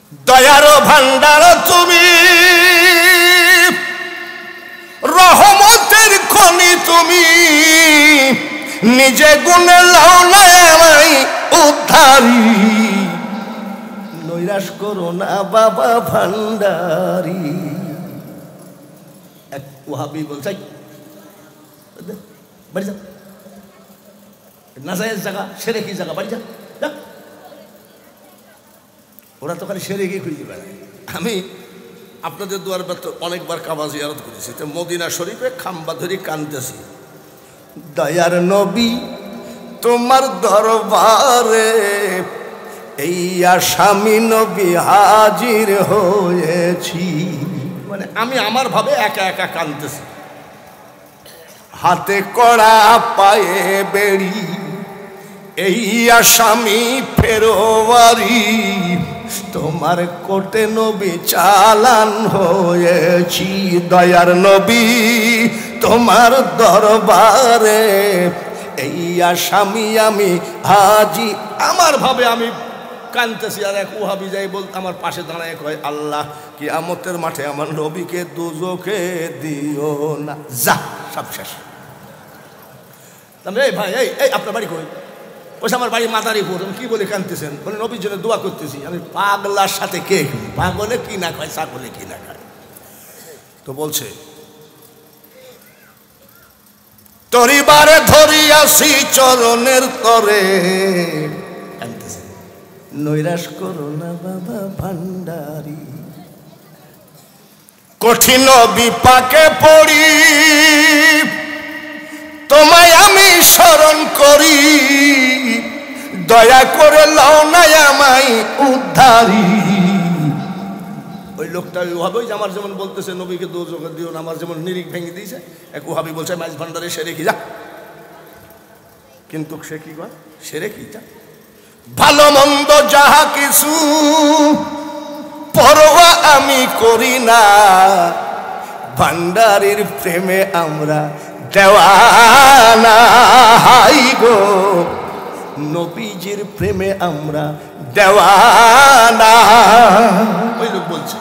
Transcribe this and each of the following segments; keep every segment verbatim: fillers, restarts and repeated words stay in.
দয়ার ভান্ডার তুমি, রহমতের খনি তুমি, নিজে গুণে লাও না আমায় উদ্ধারি, নৈরাশ করো না বাবা ভান্ডারি। এক ওয়াহাবি বলছে বাড়ি যা, নাজায়েজ জায়গা, সেরে কি জায়গা, বাড়ি যা। ওরা তো খালি সেরে গিয়ে খুঁজে বেড়ায়। আমি আপনাদের দুয়ার তো অনেকবার কাবা জিয়ারত করেছি, তো মদিনা শরীফে খাম্বা ধরে কানতেছি, দয়ার নবী তোমার দরবারে এই আসামি নবী হাজির হয়েছি। মানে আমি আমার ভাবে একা একা কানতেছি, হাতে কড়া পায়ে বেড়ি এই আসামি ফেরোয়ারি, তোমার কোটে নবী চালান হয়েছি। দয়ার নবী তোমার দরবারে এই আসামি আমি হাজি। আমার ভাবে আমি কানতেছি, আর এক ওহাবি যাই বলতে আমার পাশে দাঁড়ায় কয়, আল্লাহ কিয়ামতের মাঠে আমার নবীকে দুজকে দিও না। যা, সব শেষ। এই ভাই এই এই আপনার বাড়ি কই? বলছে আমার বাড়ি মাদারীপুর। কি বলে কানতেছেন? বলে নবীর জন্য দোয়া করতেছি। আমি পাগলার সাথে কে, পাগলে কি না খায়, ছাগলে কি না খায়। তো বলছে তরিবারে ধরিয়াছি চরণের তরে, কানতেছে, নৈরাশ করো না বাবা ভান্ডারি, কঠিন বিপাকে পড়ি তোমায় আমি স্মরণ করি, দয়া করে লাও না আমায় উদ্ধারি। ওই লোকটা ওইভাবে যে আমার যেমন বলতেছে নবীকে দোজখে দিও না, আমার যেমন নিরিখ ভেঙে দিয়েছে, এক ওহাবি বলছে মাইজ ভান্ডারে সেরে কি যা। কিন্তু সে কি কয়, সেরে কি যা, ভালো মন্দ যাহা কিছু পরোয়া আমি করি না, ভান্ডারির প্রেমে আমরা দেওয়ানা। হাই গো নবীজির প্রেমে আমরা দেওয়ানা। ওই লোক বলছে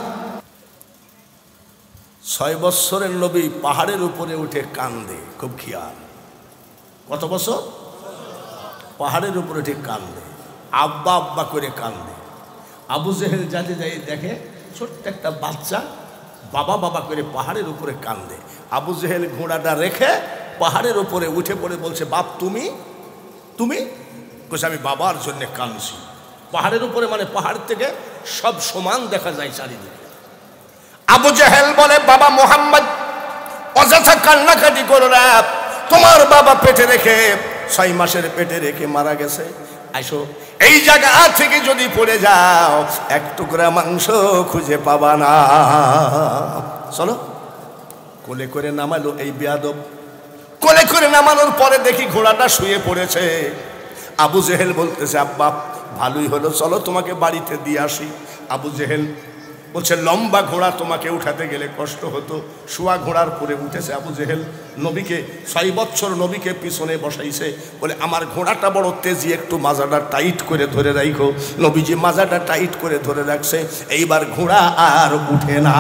ছয় বৎসরের নবী পাহাড়ের উপরে উঠে কান্দে, খুব খেয়াল। কত বছর? পাহাড়ের উপরে উঠে কান্দে, আব্বা আব্বা করে কান্দে। আবু জেহেল যাতে যাই দেখে ছোট্ট একটা বাচ্চা বাবা বাবা করে পাহাড়ের উপরে কান্দে। আবু জেহেল ঘোড়াটা রেখে পাহাড়ের উপরে উঠে পড়ে বলছে, বাপ তুমি তুমি বলছে আমি বাবার জন্য কাঁদছি। পাহাড়ের উপরে মানে পাহাড় থেকে সব সমান দেখা যায় চারিদিকে। আবু জেহেল বলে, বাবা মোহাম্মদ অযথা কান্নাকাটি করো না, তোমার বাবা পেটে রেখে ছয় মাসের পেটে রেখে মারা গেছে, আইসো এই জায়গা থেকে যদি পড়ে যাও এক টুকরা মাংস খুঁজে পাবা না, চলো। কোলে করে নামালো এই বেয়াদব। কোলে করে নামানোর পরে দেখি ঘোড়াটা শুয়ে পড়েছে। আবু জেহেল বলতেছে, আব্বা ভালোই হলো, চলো তোমাকে বাড়িতে দিয়ে আসি। আবু জেহেল বলছে, লম্বা ঘোড়া তোমাকে উঠাতে গেলে কষ্ট হতো, শোয়া ঘোড়ার পরে উঠেছে আবু জেহেল। নবীকে ছয় বছর নবীকে পিছনে বসাইছে, বলে আমার ঘোড়াটা বড় তেজি, একটু মাজাটা টাইট করে ধরে রাখো। নবীজি মাজাটা টাইট করে ধরে রাখছে। এইবার ঘোড়া আর উঠে না।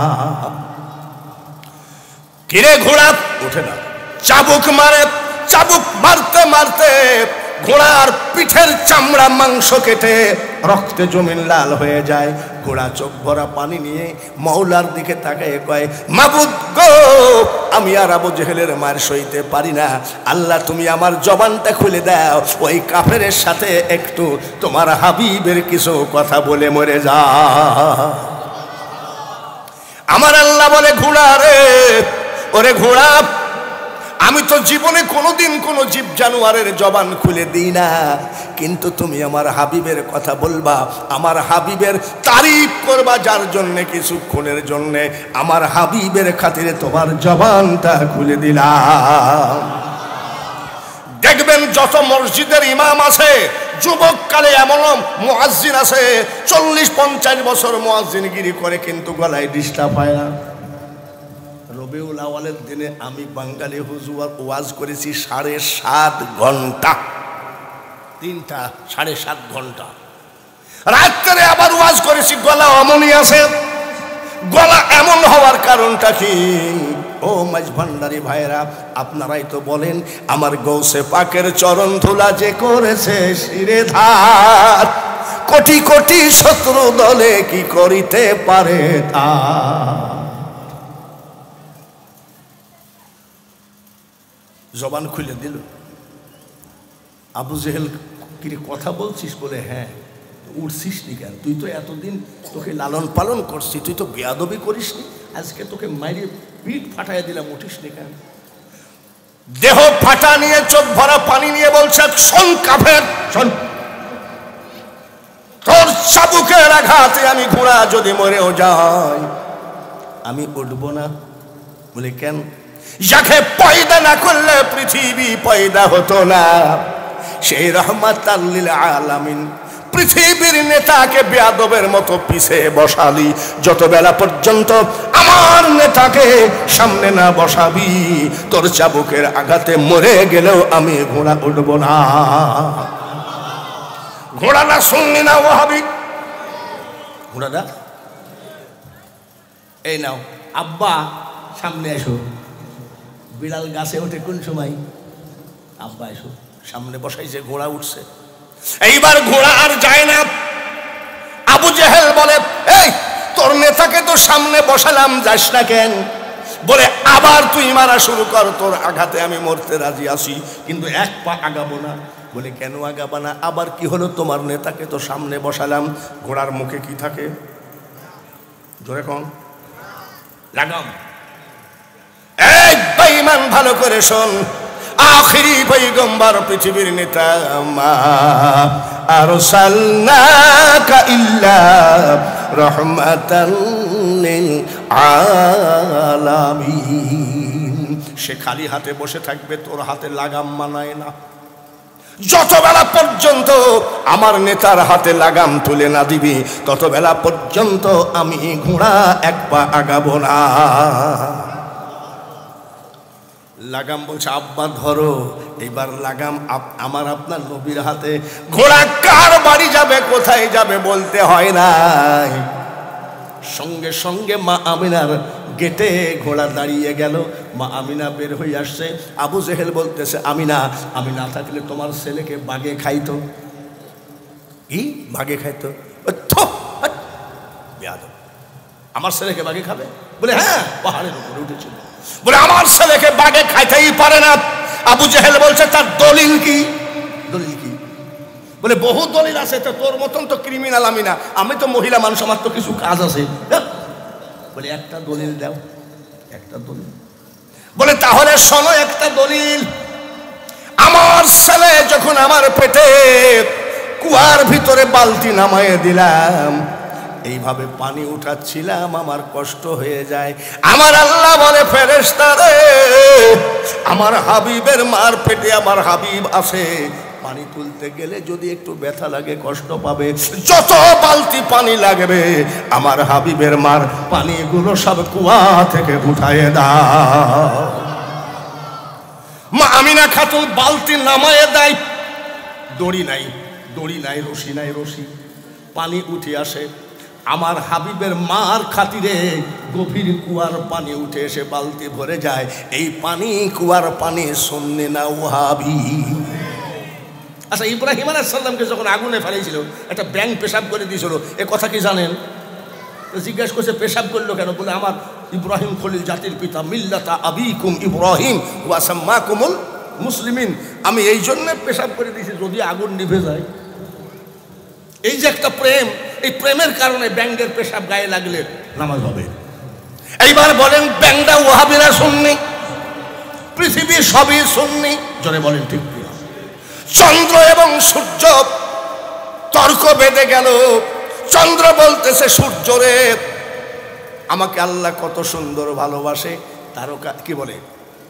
কিরে ঘোড়া উঠে না, চাবুক মারে, চাবুক মারতে মারতে ঘোড়ার পিঠের চামড়া মাংস কেটে রক্তে জমিন লাল হয়ে যায়। ঘোড়া চোখ ভরা পানি নিয়ে মওলার দিকে তাকায় কয়, মাবুদ গো, আমি আর আবু জেহেলের মার সইতে পারি না, আল্লাহ তুমি আমার জবানটা খুলে দাও, ওই কাফেরের সাথে একটু তোমার হাবিবের কিছু কথা বলে মরে যা। আমার আল্লাহ বলে, ঘোড়া রে, ওরে ঘোড়া, আমি তো জীবনে কোনোদিন কোনো জীব জানোয়ারের জবান খুলে দিই না, কিন্তু তুমি আমার হাবিবের কথা বলবা, আমার হাবিবের তারিফ করবা, যার জন্যে কিছুক্ষণের জন্যে আমার হাবিবের খাতিরে তোমার জবানটা খুলে দিলাম। দেখবেন যত মসজিদের ইমাম আছে যুবককালে এমন মুয়াজ্জিন আছে চল্লিশ পঞ্চাশ বছর মুয়াজ্জিনগিরি করে, কিন্তু গলায় ডিস্টার্ব হয় না। রবিউল আওয়ালের দিনে আমি বাঙালি হুজুর ওয়াজ করেছি সাড়ে সাত ঘন্টা, তিনটা সাড়ে সাত ঘন্টা। রাত্রে আবার ওয়াজ করেছি, গলা অমনি আছে। গলা এমন হওয়ার কারণটা কি? ও মাঝ ভান্ডারি ভাইরা, আপনারাই তো বলেন, আমার গৌসে পাকের চরণ ধুলা যে করেছে শিরে ধার, কোটি কোটি শত্রু দলে কি করিতে পারে তা। জবান খুলে দিল। আবু জেহেল, কি কথা বলছিস? বলে হ্যাঁ। উঠছিস নি কেন? তুই তো এতদিন তোকে লালন পালন করছি, তুই তো বেয়াদবি করিস নি, আজকে তোকে মাইরে পিঠ ফাটাই দিলাম, উঠিস নি কেন? দেহ ফাটা নিয়ে, চোখ ভরা পানি নিয়ে বলছে, শোন কাফের, শোন, তোর চাবুকের আঘাতে আমি ঘোড়া যদি মরেও যাই আমি উঠবো না। বলে কেন? যাকে পয়দা না করলে পৃথিবী পয়দা হতো না, সেই রহমাতাল লিল আলামিন পৃথিবীর নেতাকে বেয়াদবের মতো পিছে বসালি। যত বেলা পর্যন্ত আমার নেতাকে সামনে না বসাবি, তোর চাবুকের আঘাতে মরে গেলেও আমি ঘোড়া উঠব না। ঘোড়া না শুনলি না ওয়াহাবি? ঘোড়াটা এই নাও, আব্বা সামনে এসো। বিড়াল গাছে ওঠে কোন সময়? আব্বা এসো, সামনে বসাইছে, ঘোড়া উঠছে। এইবার ঘোড়া আর যায় না। আবু জেহেল বলে, এই তোর নেতাকে তো সামনে বসালাম, যাস না কেন? বলে আবার তুই মারা শুরু কর, তোর আঘাতে আমি মরতে রাজি আছি, কিন্তু এক পা আগাবো না। বলে কেন আগাবা না? আবার কি হলো? তোমার নেতাকে তো সামনে বসালাম, ঘোড়ার মুখে কি থাকে? জোরে কোন? লাগাম। এই বেঈমান, ভালো করে শোন, আখিরি পয়গম্বর পৃথিবীর নেতা, মা আরসালনাকা ইল্লা রাহমাতাল লিল আলামিন। সে খালি হাতে বসে থাকবে, তোর হাতে লাগাম মানায় না। যত বেলা পর্যন্ত আমার নেতার হাতে লাগাম তুলে না দিবি, তত বেলা পর্যন্ত আমি ঘোড়া এক পা আগাবো না। লাগাম বলছে, আব্বা ধরো। এবার লাগাম আমার আপনার নবীর হাতে। ঘোড়া কার বাড়ি যাবে, কোথায় যাবে বলতে হয় না, সঙ্গে সঙ্গে মা আমিনার গেটে ঘোড়া দাঁড়িয়ে গেল। মা আমিনা বের হয়ে আসছে। আবু জেহেল বলতেছে, আমিনা, আমি না থাকলে তোমার ছেলেকে বাগে খাইতো। কি বাগে খাইতো? আমার ছেলেকে বাগে খাবে? বলে হ্যাঁ, পাহাড়ের উপরে উঠেছিল। বলে আমার ছেলেকে বাগে খাইতেই পারে না। আবু জেহেল বলছে, তার দলিল কি? দলিল কি? বলে বহু দলিল আছে, তো তোর মতন তো ক্রিমিনাল আমি না, আমি তো মহিলা মানুষ, আমার তো কিছু কাজ আছে। বলে একটা দলিল দাও, একটা দলিল। বলে তাহলে শোনো একটা দলিল। আমার ছেলে যখন আমার পেটে কুয়ার ভিতরে বালতি নামায়ে দিলাম, এইভাবে পানি উঠাচ্ছিলাম, আমার কষ্ট হয়ে যায়। আমার আল্লাহ বলে, ফেরেশতারে, আমার হাবিবের মার পেটে আমার হাবিব আছে, পানি তুলতে গেলে যদি একটু ব্যথা লাগে, কষ্ট পাবে, যত বালতি পানি লাগবে আমার হাবিবের মার পানিগুলো সব কুয়া থেকে উঠায়ে দাও। মা আমিনা খাতুন বালতি নামায়ে দেয়। দড়ি নাই, দড়ি নাই, রশি নাই, রশি। পানি উঠে আসে। আমার হাবিবের মার খাতিরে গভীর কুয়ার পানি উঠে এসে বালতি ভরে যায়। এই পানি কুয়ার পানি শুননে না ওয়াহাবি। আচ্ছা, ইব্রাহিম আলাইহিস সালামকে যখন আগুনে ফেলেছিল, একটা ব্যাঙ পেশাব করে দিয়েছিল, এ কথা কি জানেন? জিজ্ঞেস করছে, পেশাব করলো কেন? বলে আমার ইব্রাহিম খলিল জাতির পিতা, মিল্লাতা আবিকুম ইব্রাহিম ওয়া সাম্মাকুমুল মুসলিমিন, আমি এই জন্য পেশাব করে দিয়েছি যদি আগুন নিভে যায়। এই যে একটা প্রেম, এই প্রেমের কারণে ব্যাঙের পেশাব গায়ে লাগলে নামাজ হবে। এইবার বলেন, ব্যাঙটা ওয়াহাবিরা সুন্নি, পৃথিবী সবই সুন্নি, জোরে বলেন ঠিক কিনা? চন্দ্র এবং সূর্য তর্ক বেঁধে গেল। চন্দ্র বলতেছে সূর্যরে, আমাকে আল্লাহ কত সুন্দর ভালোবাসে। তারকা কি বলে?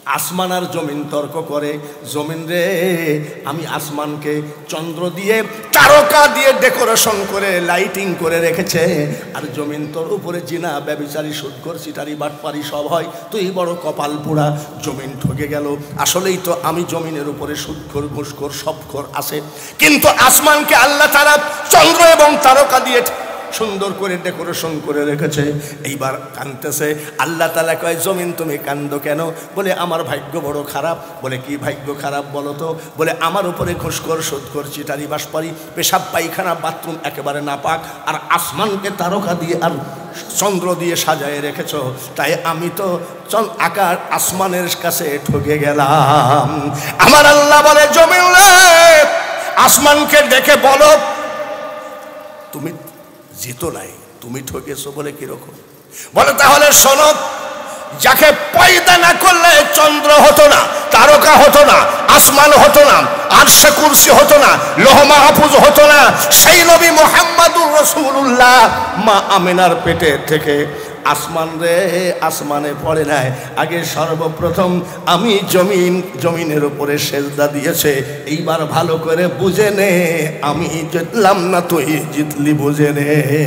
আসমান আর জমিন তর্ক করে, জমিন রে আমি আসমানকে চন্দ্র দিয়ে তারকা দিয়ে ডেকোরেশন করে লাইটিং করে রেখেছে, আর জমিন তোর উপরে জিনা ব্যভিচারী সুদখোর চিটারি বাটপারি সব হয়, তুই বড় কপাল পোড়া। জমিন ঠকে গেল, আসলেই তো আমি জমিনের উপরে সুদখোর ঘুষখোর সবখোর আছে, কিন্তু আসমানকে আল্লাহ তাআলা চন্দ্র এবং তারকা দিয়ে সুন্দর করে ডেকোরেশন করে রেখেছে। এইবার কাঁদতেছে। আল্লাহ তাআলা কয় জমিন তুমি কান্দো কেন? বলে আমার ভাগ্য বড় খারাপ। বলে কি ভাগ্য খারাপ বলো তো? বলে আমার উপরে ঘুষখোর সুদখোর চিটারি বাসপারি পেশাব পায়খানা বাথরুম একেবারে নাপাক, আর আসমানকে তারকা দিয়ে আর চন্দ্র দিয়ে সাজায় রেখেছ, তাই আমি তো আকার আসমানের কাছে ঠকে গেলাম। আমার আল্লাহ বলে জমিন আসমানকে দেখে বলো তুমি জিতো নাই, তুমি ঠকেছো। বলে কিরকম? বলে তাহলে শোনো, যাকে পয়দা না করলে চন্দ্র হতো না, তারকা হতো না, আসমান হতো না, আরশে কুরসি হতো না, লৌহ মাহফুজ হতো না, সেই নবী মুহাম্মদুর রাসূলুল্লাহ মা আমিনার পেটে থেকে আসমান রে আসমানে পড়ে নাই, আগে সর্বপ্রথম আমি জমিন জমিনের উপরে সেজদা দিয়েছে। এইবার ভালো করে বুঝে নে, আমি জিতলাম না তুই জিতলি, বুঝে নে।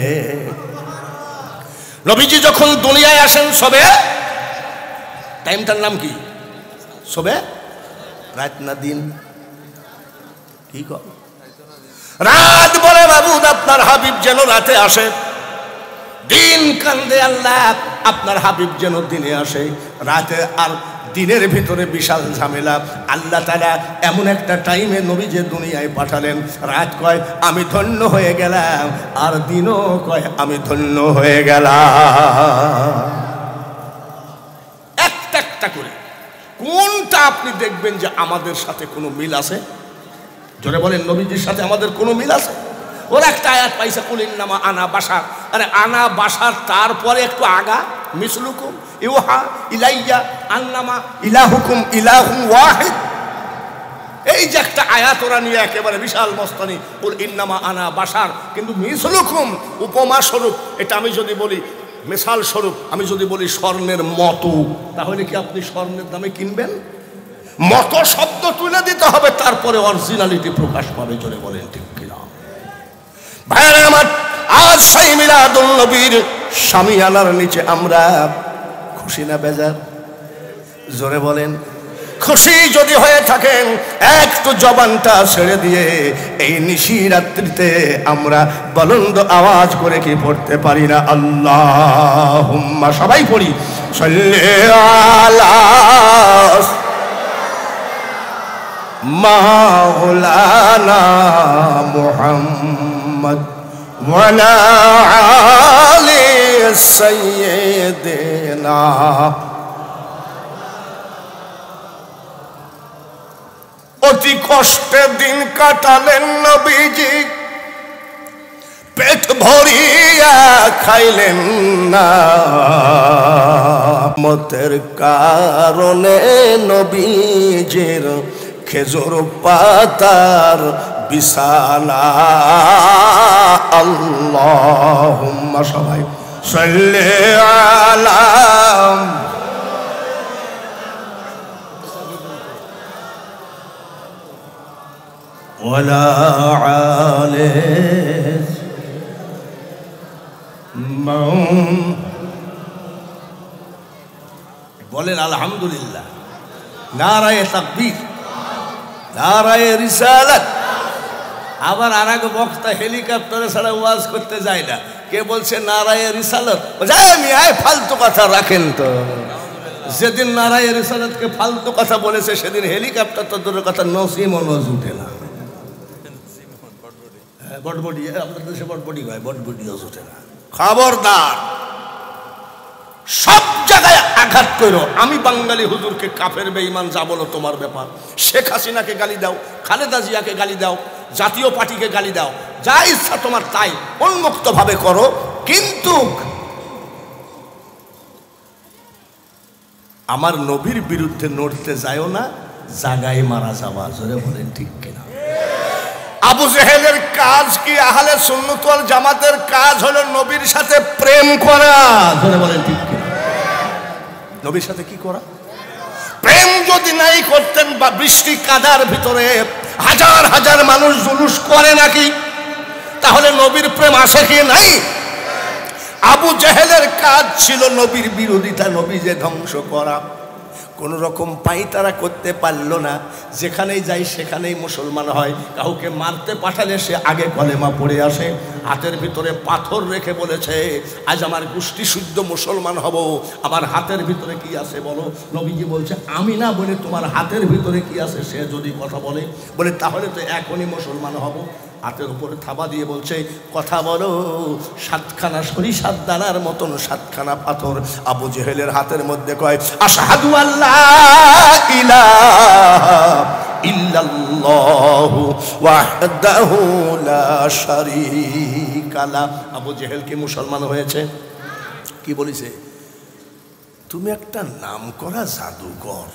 নবীজি যখন দুনিয়ায় আসেন সবে, টাইমটার নাম কি? সবে রাত না দিন? কি কর রাত? বলে বাবু আপনার হাবিব যেন রাতে আসে, দিন কান্দে আল্লাহ আপনার হাবিব যেন দিনে আসে। রাতে আর দিনের ভিতরে বিশাল ঝামেলা। আল্লাহ তাআলা এমন একটা টাইমে নবী যে দুনিয়ায় পাঠালেন, রাত কয় আমি ধন্য হয়ে গেলাম, আর দিনও কয় আমি ধন্য হয়ে গেলাম। একটা একটা করে কোনটা আপনি দেখবেন যে আমাদের সাথে কোনো মিল আছে? জোরে বলেন, নবীজির সাথে আমাদের কোনো মিল আছে? ওর একটা আয়াত পাইছে কুলিন নামা আনা বাসার, আরে আনা বাসার তারপরে একটু আগা মিসলুকুম ইউহা ইলাইয়া আন্নামা ইলাহুকুম ইলাহুম ওয়াহিদ। এই যে একটা আয়াত ওরা নিয়ে একেবারে বিশাল মস্তানি, কুল ইন্নামা আনা বাসার, কিন্তু মিসলুকুম উপমা স্বরূপ। এটা আমি যদি বলি মিসাল স্বরূপ, আমি যদি বলি স্বর্ণের মতো, তাহলে কি আপনি স্বর্ণের দামে কিনবেন? মতো শব্দ তুলে দিতে হবে, তারপরে অরিজিনালিটি প্রকাশ পাবে। জোরে বলেন ঠিক কিনা? ভাইরা আমার, আজ সেই মিলাদুন নবীর শামিয়ানার নিচে আমরা খুশি না বেজার? জোরে বলেন। খুশি যদি হয়ে থাকেন একটু জবানটা ছেড়ে দিয়ে এই নিশি রাত্রিতে আমরা বুলন্দ আওয়াজ করে কি পড়তে পারি না? আল্লাহুম্মা, সবাই পড়ি, সাল্লি আলা মাওলানা মুহাম্মদ ওয়া আলা আলি সাইয়্যিদিনা। অতি কষ্টে দিন কাটালেন নবীজি, পেট ভরিয়া খাইলেন না, মতের কারণে নবীজির খেজুর পাতার বিছানা। আল্লাহুম্মা, সবাই সাল্লি আলা ওয়ালা আলি বলেন আলহামদুলিল্লাহ। নারায়ে তাকবীর, নারায়ে রিসালাত। আবার আর এক বক্তা হেলিকপ্টারে ছাড়া ওয়াজ করতে যায় না। কে বলছে নারায়ে রিসালাত? যায় ফালতু কথা রাখেন তো। যেদিন নারায়ে রিসালাতকে ফালতু কথা বলেছে সেদিন হেলিকপ্টার তো দূরের কথা নসিমও নজ উঠে না। বটবডি, আপনাদের দেশে বটবডি হয়, বটবডিও উঠে না। খবরদার, সব জায়গায় আঘাত করো। আমি বাঙালি হুজুরকে কাফের বেঈমান যা বলো তোমার ব্যাপার। শেখ হাসিনাকে গালি দাও, খালেদা জিয়াকে গালি দাও, জাতীয় পার্টিকে গালি দাও, যা ইচ্ছা তোমার তাই উন্মুক্ত ভাবে করো, কিন্তু আমার নবীর বিরুদ্ধে নড়তে যায়ও না, জাগায় মারা যাওয়া। জোরে বলেন ঠিক কিনা? আবু জেহেলের কাজ কি? আহলে সুন্নাত ওয়াল জামাতের কাজ হলো নবীর সাথে প্রেম করা। জোরে বলেন ঠিক কিনা? নবীর সাথে কি করা? প্রেম যদি নাই করতেন বা বৃষ্টি কাদার ভিতরে হাজার হাজার মানুষ জুলুস করে নাকি? তাহলে নবীর প্রেম আছে কি নাই? আবু জেহেলের কাজ ছিল নবীর বিরোধিতা, নবীকে ধ্বংস করা। কোন রকম পাইতারা করতে পারলো না, যেখানেই যাই সেখানেই মুসলমান হয়। কাউকে মারতে পাঠালে সে আগে কলেমা পড়ে আসে, হাতের ভিতরে পাথর রেখে বলেছে আজ আমার গোষ্ঠী শুদ্ধ মুসলমান হব, আমার হাতের ভিতরে কি আছে বলো। নবীজি বলছে আমি না বলে তোমার হাতের ভিতরে কি আছে সে যদি কথা বলে, বলে তাহলে তো এখনই মুসলমান হব। হাতের উপরে থাবা দিয়ে বলছে কথা বলো। সাতখানা সরিষার দানার মতন সাতখানা পাথর আবু জেহেলের হাতের মধ্যে কয় আশহাদু আল্লাহ ইলাহা ইল্লাল্লাহু ওয়াহদাহু লা শারীকা লাহ। আবু জেহেল কি মুসলমান হয়েছে? কি বলেছে? তুমি একটা নাম করা জাদুকর।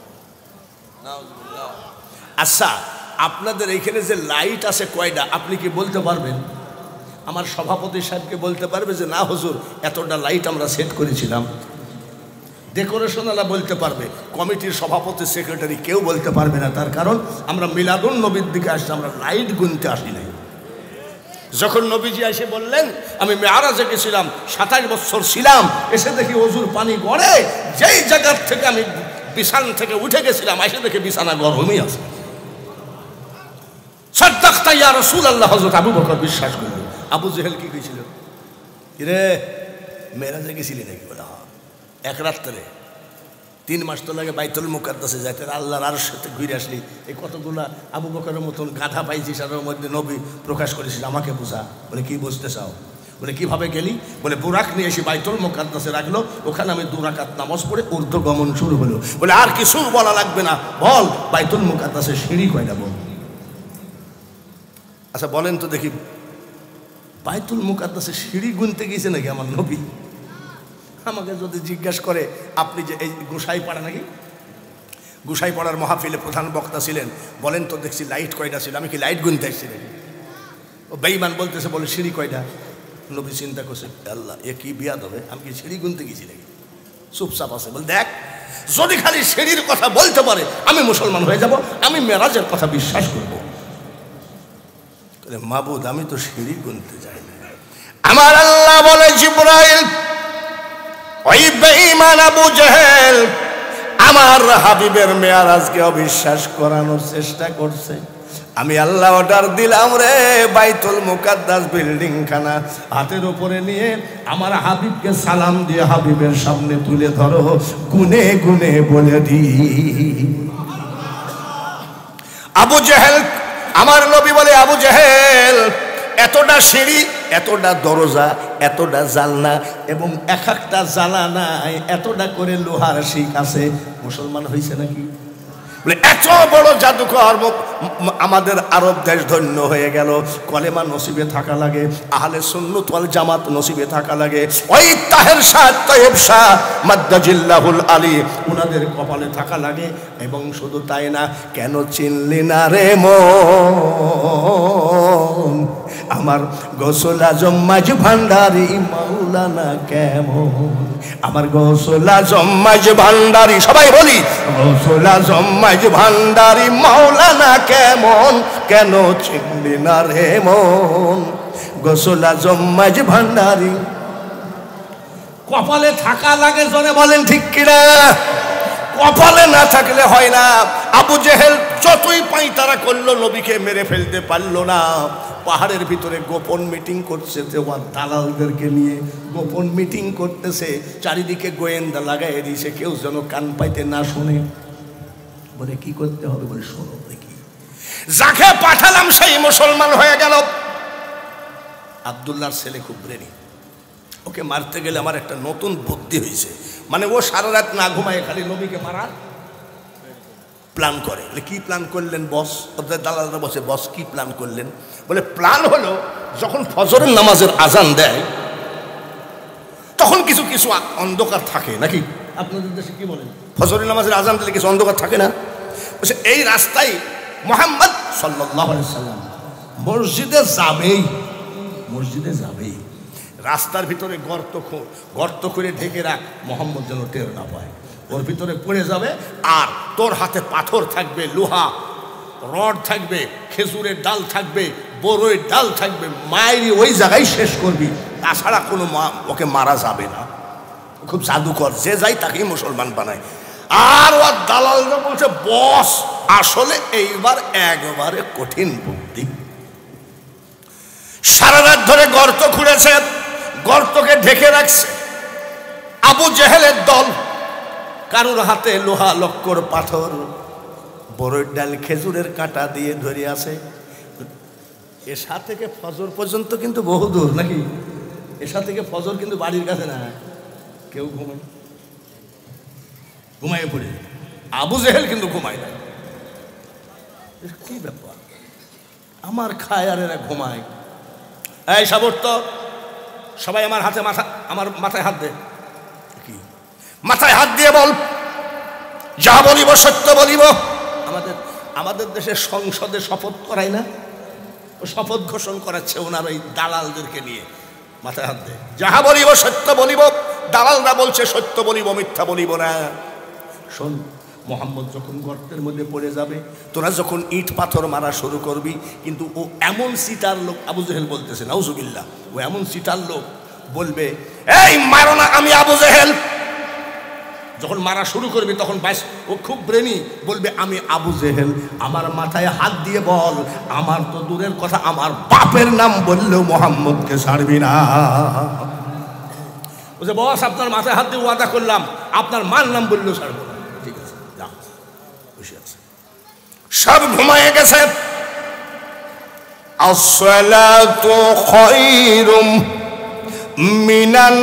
আচ্ছা, আপনাদের এইখানে যে লাইট আছে কয়টা আপনি কি বলতে পারবেন? আমার সভাপতি সাহেবকে বলতে পারবে যে না হুজুর এতটা লাইট আমরা সেট করেছিলাম? ডেকোরেশনওয়ালা বলতে পারবে, কমিটির সভাপতি সেক্রেটারি কেউ বলতে পারবে না। তার কারণ আমরা মিলাদুন নবীর দিকে আসছি, আমরা লাইট গুনতে আসি নাই। যখন নবীজি এসে বললেন আমি মেয়ারাজে গেছিলাম, সাতাশ বছর ছিলাম, এসে দেখি হুজুর পানি গড়ে, যেই জায়গার থেকে আমি বিছানা থেকে উঠে গেছিলাম এসে দেখি বিছানা গরমই আছে। সাদ্দাকতা ইয়া রাসূলুল্লাহ, হযরত আবু বকর বিশ্বাস করল। আবু জেহেল কি কইছিল? কিরে মেরাজে গেছিলি নাকি? বলে হ্যাঁ। এক রাত্রে তিন মাস তো লাগে বাইতুল মুকাদ্দাসে যাইতে, আল্লাহর আরশের সাথে ঘুরে আসলি। এই কতগুলা আবু বকরের মতন গাধা পাইছিস, আর ওর মধ্যে নবী প্রকাশ করেছিস, আমাকে বোঝা। বলে কি বুঝতে চাও? বলে কিভাবে গেলি? বলে বুরাক নিয়ে এসে বাইতুল মুকাদ্দাসে রাখলো, ওখানে আমি দু রাকাত নামাজ পড়ে ঊর্ধ্বগমন শুরু হলো। বলে আর কিছু বলা লাগবে না, বল বাইতুল মুকাদ্দাসে সিঁড়ি কয়টা বল। আচ্ছা বলেন তো দেখি, বাইতুল মুকাদ্দাসে সিঁড়ি গুনতে গিয়েছে নাকি আমার নবী? আমাকে যদি জিজ্ঞাসা করে আপনি যে এই গোসাইপাড়া নাকি, গোসাইপাড়ার মাহফিলে প্রধান বক্তা ছিলেন, বলেন তো দেখছি লাইট কয়টা ছিল, আমি কি লাইট গুনতে আসছি নাকি? ও বেঈমান বলতেছে, বলে সিঁড়ি কয়টা? নবী চিন্তা করছে আল্লাহ এ কি বিয়াদ হবে, আমি কি সিঁড়ি গুনতে গেছি নাকি? চুপচাপ আছে। বল দেখ যদি খালি সিঁড়ির কথা বলতে পারে আমি মুসলমান হয়ে যাব, আমি মেরাজের কথা বিশ্বাস করবো। মাবুদ আমি তো সিঁড়ি গুনতে যাই না। আমার আল্লাহ বলে জিবরাইল ওই বেঈমান আবু জেহেল আমার হাবিবের মেয়ারাজকে অবিশ্বাস করানোর চেষ্টা করছে। আমি আল্লাহ অর্ডার দিলাম রে, বাইতুল মুকাদ্দাস বিল্ডিং খানা হাতের উপরে নিয়ে আমার হাবিবকে সালাম দিয়ে হাবিবের সামনে তুলে ধরো, গুনে গুনে বলে দি। আবু জেহেল, আমার নবী বলে আবু জেহেল এতটা সিঁড়ি, এতটা দরজা, এতটা জালনা এবং এক একটা জানানায় এতটা করে লোহার শিক আছে, মুসলমান হয়েছে নাকি? বলে এত বড় জাদুকর, আমাদের আরব দেশ ধন্য হয়ে গেল। কলেমা নসিবে থাকা লাগে, আহলে সুন্নাত ওয়াল জামাত নসিবে থাকা লাগে। ওই তাহের শাহ তয়েব শাহ মাদ্দাজিল্লাহুল আলী ওনাদের কপালে থাকা লাগে। এবং শুধু তাই না, কেন চিনলি না রে মন আমার গৌসুল আজম মাঝ ভান্ডারি মাওলানা কেমন, আমার গৌসুল আজম মাঝ ভান্ডারি, সবাই বলি গৌসুল আজম মাঝ ভান্ডারি মাওলানা কেমন, কেন চিনলি না রে মন গৌসুল আজম মাঝ ভান্ডারি। কপালে থাকা লাগে, জনে বলেন ঠিক কিনা? কপালে না থাকলে হয় না। আবু জেহেল যতই পাই তারা করলো, নবীকে মেরে ফেলতে পারলো না। পাহাড়ের ভিতরে গোপন মিটিং করছে, তোমার দালালদেরকে নিয়ে গোপন মিটিং করতেছে, চারিদিকে গোয়েন্দা লাগাই দিয়েছে, কেউ যেন কান পাইতে না শোনে। বলে কি করতে হবে? বলে শোনো দেখি, যাকে পাঠালাম সেই মুসলমান হয়ে গেল। আব্দুল্লাহর ছেলে খুব ব্রেনি, ওকে মারতে গেলে আমার একটা নতুন বুদ্ধি হয়েছে। মানে ও সারা রাত না ঘুমায় খালি নবীকে মারার প্ল্যান করে। কি প্ল্যান করলেন বস? ওদের দালালরা বসে, বস কি প্ল্যান করলেন? বলে প্ল্যান হলো যখন ফজরের নামাজের আজান দেয় তখন কিছু কিছু অন্ধকার থাকে নাকি? আপনাদের দেশে কি বলেন? ফজরের নামাজের আজান দিলে কিছু অন্ধকার থাকে না? বলছে এই রাস্তায় মুহাম্মদ সাল্লাল্লাহু আলাইহি সাল্লাম মসজিদে যাবেই, মসজিদে যাবেই, রাস্তার ভিতরে গর্ত গর্ত করে ঢেকে রাখ, মোহাম্মদ যেন টের না পায়। ওর ভিতরে পড়ে যাবে, আর তোর হাতে পাথর থাকবে, লোহা রড থাকবে, খেজুরের ডাল থাকবে, বড়ইয়ের ডাল থাকবে, মায়েরই ওই জায়গায় শেষ করবি, তাছাড়া কোনো ওকে মারা যাবে না। খুব জাদুকর, যে যাই তাকেই মুসলমান বানায়। আর ওর দালালরা বলছে বস আসলে এইবার একবারে কঠিন বুদ্ধি। সারা রাত ধরে গর্ত খুঁড়েছে, গর্তকে ঢেকে রাখছে। আবু জেহেলের দল, কারোর হাতে লোহা লক্কর পাথর, বড়ইর ডাল খেজুরের কাঁটা দিয়ে ধরে আছে। এশা থেকে ফজর পর্যন্ত কিন্তু বহু দূর নাকি? এশা থেকে ফজর কিন্তু বাড়ির কাছে না। কেউ ঘুমায়, ঘুমায় পড়ে। আবু জেহেল কিন্তু ঘুমায় না। কি ব্যাপার, আমার খায় আর এরা ঘুমায়। এই সাবর্ত, সবাই আমার হাতে মাথা, আমার মাথায় হাত দে। কি মাথায় হাত দিয়ে বল, যা বলিব সত্য বলিব। আমাদের আমাদের দেশের সংসদে শপথ করাই না, ও শপথ ঘোষণ করাচ্ছে ওনার ওই দালালদেরকে নিয়ে। মাথায় হাত দে, যাহা বলিব সত্য বলিব। দালালরা বলছে সত্য বলিব, মিথ্যা বলিব না। শোন, মোহাম্মদ যখন গর্তের মধ্যে পড়ে যাবে, তোরা যখন ইট পাথর মারা শুরু করবি, কিন্তু ও এমন সিটার লোক, আবু জেহেল বলতেছে নাউজুবিল্লাহ, ও এমন সিটার লোক বলবে এই মারো না, আমি আবু জেহেল। যখন মারা শুরু করবি তখন বাস, ও খুব ব্রেনি, বলবে আমি আবু জেহেল। আমার মাথায় হাত দিয়ে বল, আমার তো দূরের কথা, আমার বাপের নাম বললেও মোহাম্মদকে ছাড়বি না। বলছে বস আপনার মাথায় হাত দিয়ে ওয়াদা করলাম, আপনার মার নাম বললেও ছাড়বো না। ঠিক আছে, যা, বসে আছে। সব ঘুমায়ে গেছে। আসসালাতু খায়রুম মিনান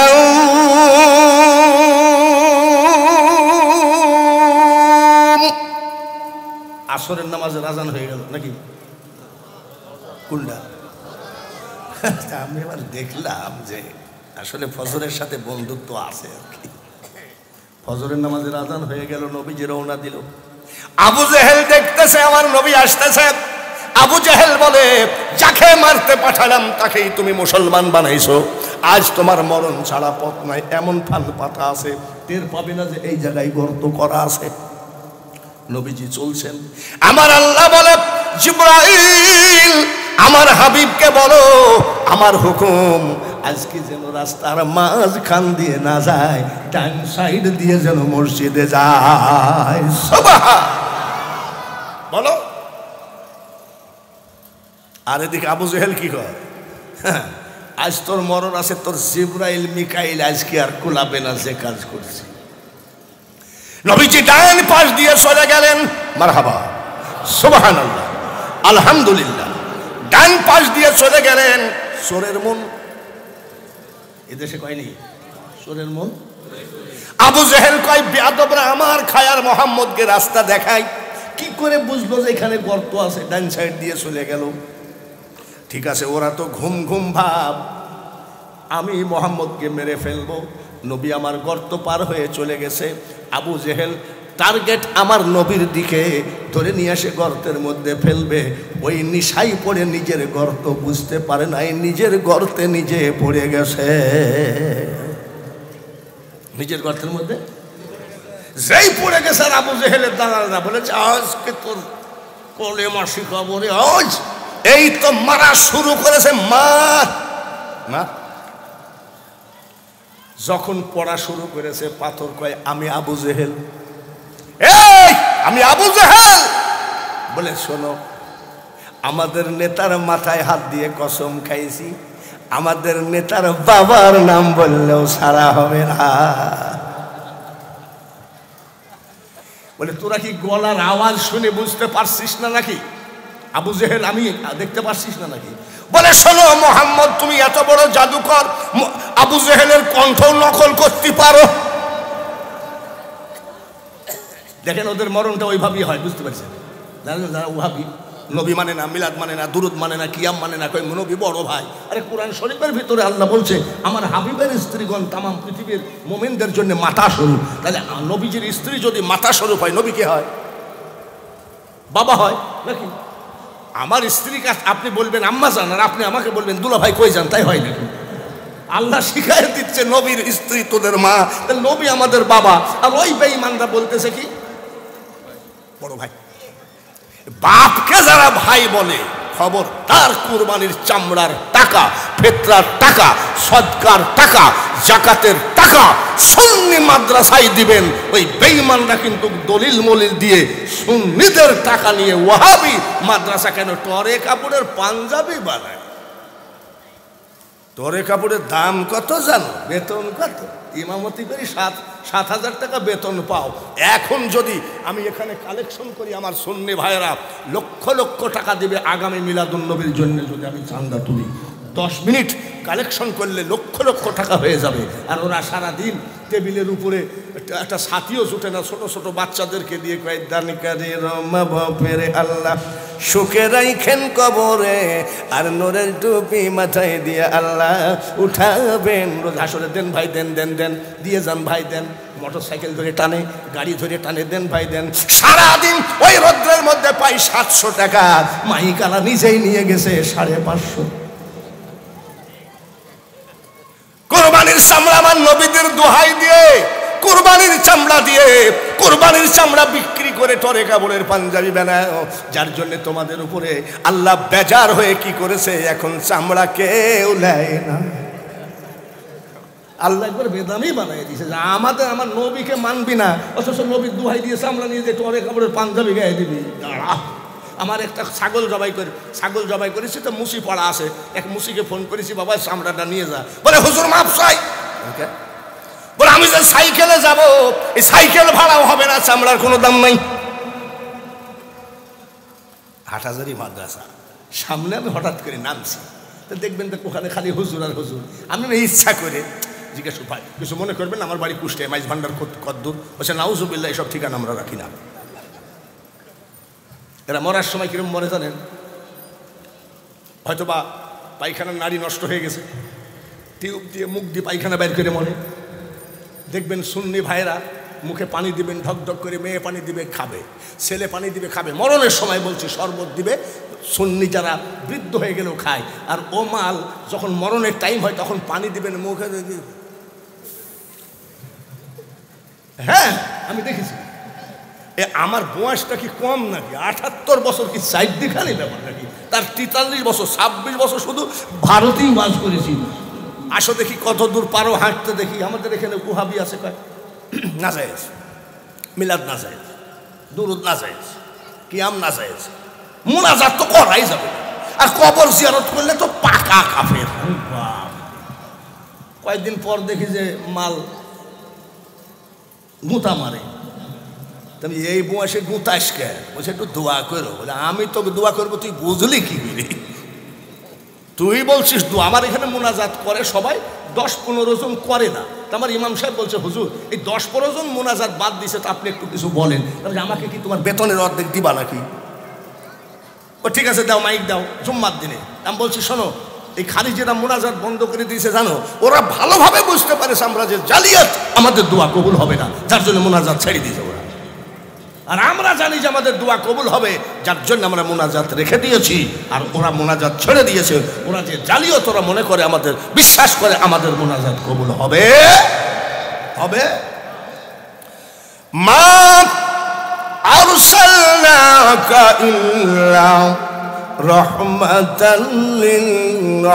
নাওম। আসরের নামাজের আজান হয়ে গেল নাকি? কোনটা? আমি এবার দেখলাম যে আসলে ফজরের সাথে বন্ধুত্ব আছে আর কি। ফজরের নামাজের আজান হয়ে গেল, নবীজি রওনা দিল। আবু জেহেল দেখতেছে আমার নবী আসতেছে। আবু জেহেল বলে যাকে মারতে পাঠালাম তাকেই তুমি মুসলমান বানাইছো, আজ তোমার মরণ ছাড়া পথ নাই। এমন ফাল পাতা আছে, টের পাবে না যে এই জায়গায় গর্ত করা আছে। নবীজি চলছেন, আমার আল্লাহ বলে জিবরাইল আমার হাবিবকে বলো আমার হুকুম আজকে যেন রাস্তার মাঝখান দিয়ে না যায়, ডান সাইড দিয়ে যেন মসজিদে যায়। সুবহান বলো। আর এদিকে আবু জেহেল কি কয়, আজ তোর মরণ আছে, তোর জিবরাইল মিকাইল আজকে আর কুলাবে না যে কাজ করছি। নবীজি ডান পাশ দিয়ে চলে গেলেন। মারহাবা, সুবহানাল্লাহ, আলহামদুলিল্লাহ। ডান পাশ দিয়ে চলে গেলেন। চোরের মন এদেশে কয়নি, চোরের মন। আবু জেহেল কয় বেয়াদবরা আমার খায়ার মোহাম্মদকে রাস্তা দেখায়, কি করে বুঝলো যে এখানে গর্ত আছে? ডান সাইড দিয়ে চলে গেল। ঠিক আছে, ওরা তো ঘুম ঘুম ভাব, আমি মোহাম্মদকে মেরে ফেলবো। নবী আমার গর্ত পার হয়ে চলে গেছে। আবু জেহেল টার্গেট আমার নবীর দিকে, ধরে নিয়ে এসে গর্তের মধ্যে ফেলবে। ওই নিশাই পড়ে নিজের গর্ত বুঝতে পারে নাই, নিজের গর্তে নিজে পড়ে গেছে। নিজের গর্তের মধ্যে যেই পড়ে গেছে, আর আবু জেহেলের দালালরা বলেছে আজকে তোর কলেমা শিখাবো রে। আজ এই তো মারা শুরু করেছে, মার না। যখন পড়া শুরু করেছে, পাথর কয় আমি আবু জেহেল। এই আমি আবু জেহেল বলে শোনো, আমাদের নেতার মাথায় হাত দিয়ে কসম খাইছি, আমাদের নেতার বাবার নাম বললেও সারা হবে না। বলে তোরা কি গলার আওয়াজ শুনে বুঝতে পারছিস না নাকি? আবু জেহেল আমি দেখতে পারছিস না নাকি? বলে শোনো মোহাম্মদ, তুমি এত বড় জাদুকর, আবু জেহেলের কণ্ঠ নকল করতে পারো। দেখেন ওদের মরণটা ওইভাবেই হয়, বুঝতে পারছেন? জানেন যারা ওভাবি, নবী মানে না, মিলাদ মানে না, দুরুদ মানে না, কিয়াম মানে না, কই নবী বড় ভাই। আরে কোরআন শরীফের ভিতরে আল্লাহ বলছে আমার হাবিবের স্ত্রীগণ তামাম পৃথিবীর মোমেনদের জন্য মাতা স্বরূপ। তাহলে নবীজির স্ত্রী যদি মাতা স্বরূপ হয়, নবী কে হয়? বাবা হয় নাকি? আমার স্ত্রীর কাছে আপনি বলবেন আম্মা জান, আর আপনি আমাকে বলবেন দুলা ভাই কই যান, তাই হয় নাকি? আল্লাহ শিখাই দিচ্ছে নবীর স্ত্রী তোদের মা, নবী আমাদের বাবা। আর ওই বেঈমানরা বলতেছে কি বড় ভাই। বাপকে যারা ভাই বলে খবর তার কুরবানির চামড়ার টাকা, ফিতরার টাকা, সদকার টাকা, জাকাতের টাকা সুন্নি মাদ্রাসায় দিবেন। ওই বেঈমানরা কিন্তু দলিল মলিল দিয়ে সুন্নিদের টাকা নিয়ে ওয়াহাবি মাদ্রাসা কেন টরে কাপড়ের পাঞ্জাবি বানায়। টরে কাপড়ের দাম কত জানো? বেতন কত? ইমামতি করি সাত সাত হাজার টাকা বেতন পাও। এখন যদি আমি এখানে কালেকশন করি, আমার সুন্নি ভাইয়েরা লক্ষ লক্ষ টাকা দেবে আগামী মিলাদুন নবীর জন্য। যদি আমি চান্দা তুলি দশ মিনিট কালেকশন করলে লক্ষ লক্ষ টাকা হয়ে যাবে। আর ওরা সারাদিন টেবিলের উপরে একটা সাথীও জুটে না, ছোট ছোট বাচ্চাদেরকে দিয়ে কয় দানিকারে রমা বাপেরে আল্লাহ সুখে রাইখেন কবরে, আর নোরের টুপি মাথায় দিয়ে আল্লাহ উঠাবেন রোজ হাসরে। দেন ভাই দেন দেন দেন দিয়ে যান ভাই দেন। মোটর সাইকেল ধরে টানে, গাড়ি ধরে টানে, দেন ভাই দেন। সারাদিন ওই রৌদ্রের মধ্যে পাই সাতশো টাকা, মাইকালা নিজেই নিয়ে গেছে সাড়ে পাঁচশো। কুরবানির চামড়া আমার নবীদের দোহাই দিয়ে, কুরবানির চামড়া দিয়ে, কুরবানির চামড়া বিক্রি করে টরে কাপড়ের পাঞ্জাবি বানাও। যার জন্য তোমাদের উপরে আল্লাহ বেজার হয়ে কি করেছে, এখন চামড়া কেউ নেয় না। আল্লাহ একবার বেদামি বানাই দিয়েছে যে আমাদের আমার নবীকে মানবি না, অথচ নবীর দোহাই দিয়ে চামড়া নিয়ে যে টরে কাপড়ের পাঞ্জাবি গায়ে দিবি। দাঁড়া, আমার একটা ছাগল জবাই করে ছাগল জবাই করেছি তো মুসি পড়া আছে, এক মুসিকে ফোন করেছি, বাবা চামড়াটা নিয়ে যা। বলে হুজুর মাপ চাই। বলে আমি যে সাইকেলে যাব, এই সাইকেল ভাড়াও হবে না, চামড়ার কোনো দাম নাই। হাটহাজারি মাদ্রাসা সামনে আমি হঠাৎ করে নামছি, তো দেখবেন তো ওখানে খালি হুজুর আর হুজুর। আমি ইচ্ছা করে জিজ্ঞাসা পাই, কিছু মনে করবেন আমার বাড়ি কুষ্টিয়ায়, মাইজ ভান্ডার কদ্দূর? বলছে নাউজুবিল্লাহ, এইসব ঠিকানা আমরা রাখি না। এরা মরার সময় কিরকম মরে জানেন? হয়তো বা পায়খানার নাড়ি নষ্ট হয়ে গেছে, টিউব দিয়ে মুখ দিয়ে পায়খানা বের করে মরে। দেখবেন সুন্নি ভাইয়েরা মুখে পানি দিবেন ঢক ঢক করে, মেয়ে পানি দিবে খাবে, ছেলে পানি দিবে খাবে। মরণের সময় বলছি শরবত দিবে, সুন্নি যারা বৃদ্ধ হয়ে গেলেও খায়। আর ও মাল যখন মরণের টাইম হয় তখন পানি দিবেন মুখে। হ্যাঁ আমি দেখেছি। এ আমার বয়সটা কি কম নাকি? আটাত্তর বছর কি সাইড দেখানি ব্যাপার নাকি? তার তেতাল্লিশ বছর, ছাব্বিশ বছর শুধু ভারতেই বাস করেছি। আসো দেখি কত দূর পারো হাঁটতে। দেখি আমাদের এখানে ওয়াহাবি আছে কয় না জায়েজ, মিলাদ না জায়েজ, দুরুদ না জায়েজ, কিয়াম না জায়েজ, মুনাজাত তো করাই যাবে না, আর কবর জিয়ারত করলে তো পাকা কাফের। কয়েকদিন পর দেখি যে মাল গুঁতা মারে। তুমি এই বয়সে গুঁতাস কে? বলছে একটু দোয়া করো। বলে আমি তোকে দোয়া করবো, তুই বুঝলি কি করে? তুই বলছিস দোয়া। আমার এখানে মোনাজাত করে সবাই, দশ পনেরো জন করে না। তো আমার ইমাম সাহেব বলছে হুজুর এই দশ পনেরো জন মোনাজাত বাদ দিছে, তো আপনি একটু কিছু বলেন। তাহলে আমাকে কি তোমার বেতনের অর্ধেক দিবা নাকি? ও ঠিক আছে দাও, মাইক দাও জুম্মার দিনে। আমি বলছি শোনো, এই খারিজেরা মোনাজাত বন্ধ করে দিয়েছে জানো? ওরা ভালোভাবে বুঝতে পারে আমরা যে জালিয়াত, আমাদের দোয়া কবুল হবে না, যার জন্য মোনাজাত ছেড়ে দিয়েছে ওরা। আর আমরা জানি যে আমাদের দোয়া কবুল হবে, যার জন্য আমরা মোনাজাত রেখে দিয়েছি। আর ওরা মোনাজাত ছেড়ে দিয়েছে। ওরা যে জালিয়াত, ওরা মনে করে আমাদের, বিশ্বাস করে আমাদের মোনাজাত কবুল হবে হবে মা আরসালনাকা ইল্লা রাহমাতাল লিল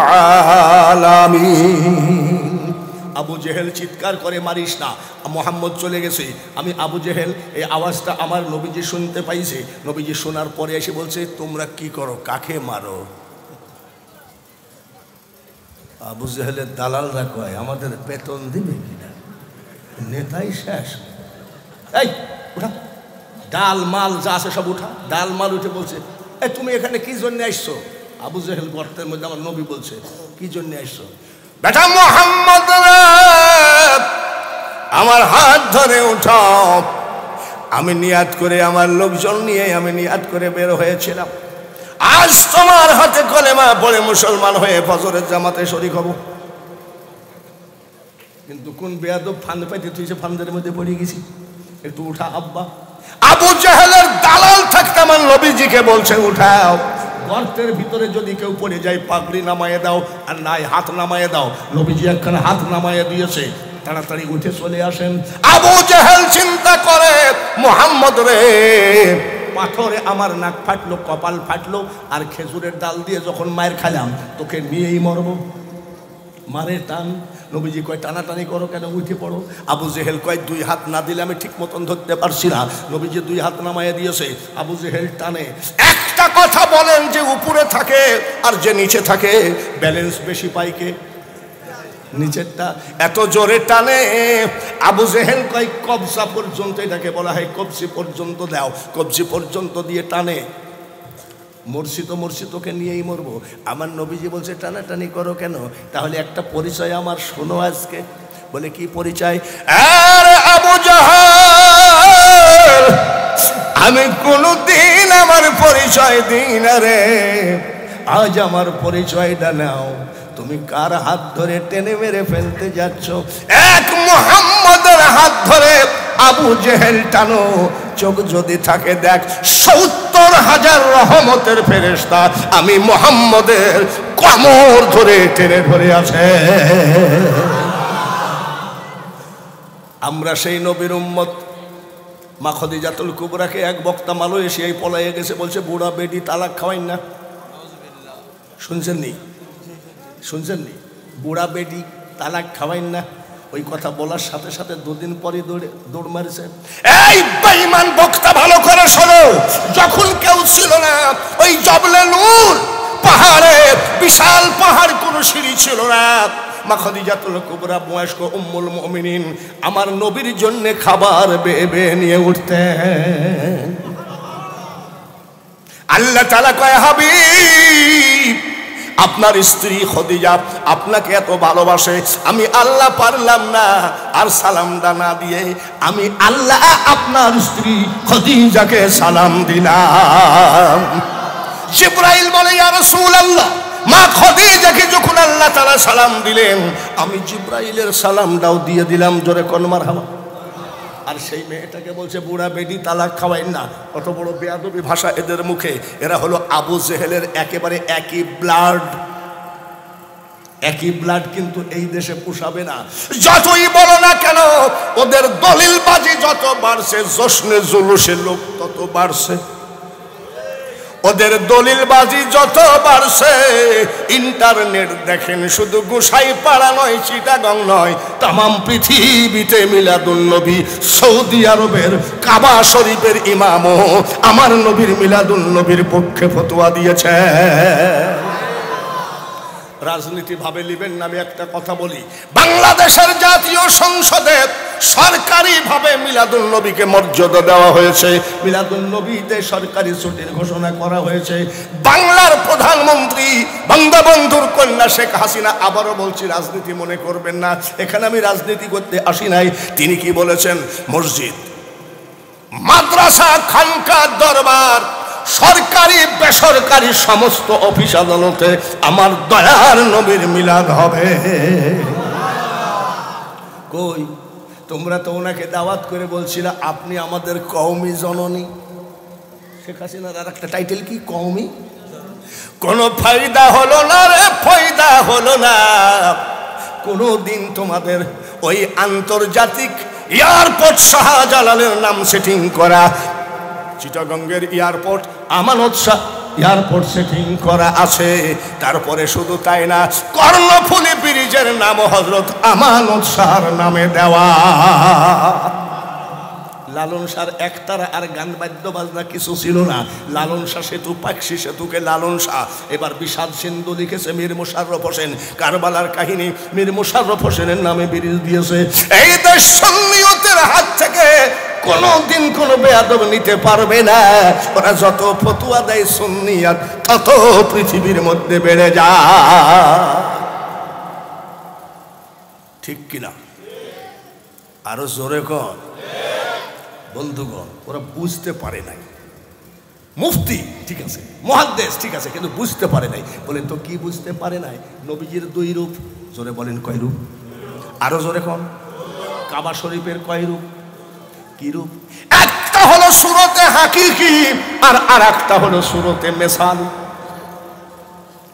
আলামিন। আবু জেহেল চিৎকার করে মারিস না, মোহাম্মদ চলে গেছে। আমি আবু জেহেল এই আওয়াজটা আমার নবীজি শুনতে পাইছে। নবীজি শোনার পরে এসে বলছে তোমরা কি করো, কাকে মারো? আবু জেহেলের দালালরা কয় আমাদের বেতন দিবে কিনা, নেতাই শেষ। এই উঠা, ডাল মাল যা আছে সব উঠা। ডাল মাল উঠে বলছে এই তুমি এখানে কি জন্য আসছো? আবু জেহেল গর্তের মধ্যে আমার নবী বলছে কি জন্য আসছো? বেটা মোহাম্মদ আমার হাত ধরে উঠাও। আমি নিয়াত করে, আমার লোকজন নিয়ে আমি নিয়াত করে বের হয়েছিলাম, আজ তোমার হাতে কলেমা পড়ে মুসলমান হয়ে ফজরের জামাতে শরীক হব। কিন্তু কোন বেয়াদব ফান্দ পাইতে তুই সে ফান্দের মধ্যে পড়ে গেছি। একটু উঠা আব্বা। আবু জাহেলের দালাল থাকতে আমার নবীজিকে বলছে উঠাও। গর্তের ভিতরে যদি কেউ পড়ে যায় পাগড়ি নামায়ে দাও, আর নাই হাত নামায়ে দাও। নবীজি একখানে হাত নামায়ে দিয়েছে, তাড়াতাড়ি উঠে চলে আসেন। আবু জেহেল চিন্তা করে, মুহাম্মদ রে, পাথরে আমার নাক ফাটলো, কপাল ফাটলো, আর খেজুরের ডাল দিয়ে যখন মায়ের খাইলাম তোকে নিয়েই মরব। মারে টান। নবীজি কয় টানাটানি করো কেন, উঠে পড়ো। আবু জেহেল কয় দুই হাত না দিলে আমি ঠিক মতন ধরতে পারছি না। নবীজি দুই হাত নামাইয়া দিয়েছে, আবু জেহেল টানে। একটা কথা বলেন, যে উপরে থাকে আর যে নিচে থাকে ব্যালেন্স বেশি পায় কে? নিচেরটা। এত জোরে টানে, আবু জেহেল কয় কবজা পর্যন্ত, এটাকে বলা হয় কবজি পর্যন্ত দাও, কবজি পর্যন্ত দিয়ে টানে। মরছি তো মরছি, তোকে নিয়েই মরবো। আমার নবীজি বলছে টানাটানি করো কেন? তাহলে একটা পরিচয় আমার শোনো আজকে। বলে কি পরিচয়? আরে আবু জাহেল, আমি কোনদিন আমার পরিচয় দিই না রে, আজ আমার পরিচয়টা নাও। তুমি কার হাত ধরে টেনে মেরে ফেলতে যাচ্ছ? এক মুহাম্মদের হাত ধরে আবু জেহেল টানো। চোখ যদি থাকে দেখ, সত্তর হাজার রহমতের ফেরেশতা আমি মুহাম্মদের কোমর ধরে টেনে ধরে আছে। আমরা সেই নবীর উম্মত। মা খাদিজাতুল কুবরাকে এক বক্তা মালয়েশিয়ায় পলাইয়ে গেছে, বলছে বুড়া বেডি তালাক খাওয়াই না। শুনছেন নি? শুনছেন নি? বুড়া বেডি তালাক খাওয়াই না। ওই কথা বলার সাথে সাথে দুদিন পরে দৌড়ে দৌড় মারিছে। এই বেঈমান বক্তা, ভালো করে শোনো। যখন কেউ ছিল না, ওই জবলে নূর পাহাড়ে, বিশাল পাহাড়, কোনো সিঁড়ি ছিল না। মা খাদিজাতুল কুবরা বয়স্ক উম্মুল মুমিনিন আমার নবীর জন্য খাবার বেয়ে বেয়ে নিয়ে উঠতেন। আল্লাহ তাআলা কয়, হাবিব, আপনার স্ত্রী খাদিজা আপনাকে এত ভালোবাসে, আমি আল্লাহ পারলাম না আর সালামটা না দিয়ে, আমি আল্লাহ আপনার স্ত্রী খাদিজাকে সালাম দিলাম। জিবরাইল বলে, ইয়া রাসূলুল্লাহ, মা খাদিজাকে যখন আল্লাহ তাআলা সালাম দিলেন, আমি জিবরাইলের সালামটাও দিয়ে দিলাম। জোরে কোন মারহাবা। আর সেই মেয়েটাকে বলছে বুড়া বেডি তালাক খাওয়াই না। কত বড় বেয়াদবি ভাষা এদের মুখে। এরা হলো আবু জেহেলের একেবারে একই ব্লাড, একই ব্লাড, কিন্তু এই দেশে পোষাবে না। যতই বলো না কেন, ওদের দলিলবাজি যত বাড়ছে, জশ্নে জুলুসের লোক তত বাড়ছে। ওদের দলিলবাজি যত বাড়ছে, ইন্টারনেট দেখেন, শুধু গোসাই পাড়া নয়, চিটাগং নয়, তামাম পৃথিবীতে মিলাদুন নবী। সৌদি আরবের কাবা শরীফের ইমামও আমার নবীর মিলাদুন নবীর পক্ষে ফতোয়া দিয়েছে। রাজনীতি ভাবে লিবেন না। আমি একটা কথা বলি, বাংলাদেশের জাতীয় সংসদে সরকারি ভাবে মিলাদুন নবীকে মর্যাদা দেওয়া হয়েছে। মিলাদুন নবীতে সরকারি ছুটির ঘোষণা করা হয়েছে। বাংলার প্রধানমন্ত্রী বঙ্গবন্ধুর কন্যা শেখ হাসিনা, আবারও বলছি রাজনীতি মনে করবেন না, এখানে আমি রাজনীতি করতে আসি নাই। তিনি কি বলেছেন? মসজিদ, মাদ্রাসা, খানকা, দরবার, সরকারি বেসরকারি সমস্ত অফিস আদালতে আমার দয়ার নবীর মিলাদ হবে। কই, তোমরা তো ওনাকে দাওয়াত করে বলছিলা আপনি আমাদের কওমি জননী। শেখ হাসিনার আর একটা টাইটেল কি? কওমি। কোনো ফায়দা হলো না রে, ফায়দা হলো না। কোনো দিন তোমাদের ওই আন্তর্জাতিক এয়ারপোর্ট শাহজালালের নাম সেটিং করা, চিটাগঙ্গের এয়ারপোর্ট আমানত শাহ এয়ারপোর্ট সেটিং করা আছে। তারপরে শুধু তাই না, কর্ণফুলী ব্রিজের নাম হযরত আমানত শাহর নামে দেওয়া। লালন শাহর একতারা আর গান বাদ্য বাজনা কিছু ছিল না। লালন শাহ সেতু, পাকশি সেতুকে লালন শাহ। এবার বিষাদ সিন্ধু লিখেছে মীর মোশাররফ হোসেন। কারবালার কাহিনী মীর মোশাররফ হোসেনের নামে ব্রিজ দিয়েছে। এই দেশ সুন্নিয়তের হাত থেকে কোনদিন কোনো বেয়াদব নিতে পারবে না। ওরা যত ফতোয়া দেয় সুন্নিয়াত তত পৃথিবীর মধ্যে বেড়ে যায়। ঠিক কিনা? আরো জোরে কর। বন্ধুগণ, ওরা বুঝতে পারে নাই। মুফতি ঠিক আছে, মুহাদ্দিস ঠিক আছে, কিন্তু বুঝতে পারে নাই। বলেন তো কি বুঝতে পারে নাই? নবীজির দুই রূপ। জোরে বলেন কয় রূপ? আরো জোরে কন। কাবা শরীফের কয় রূপ? কি রূপ? একটা হলো সুরতে হাকিকি আর আর একটা হলো সুরতে মেসাল।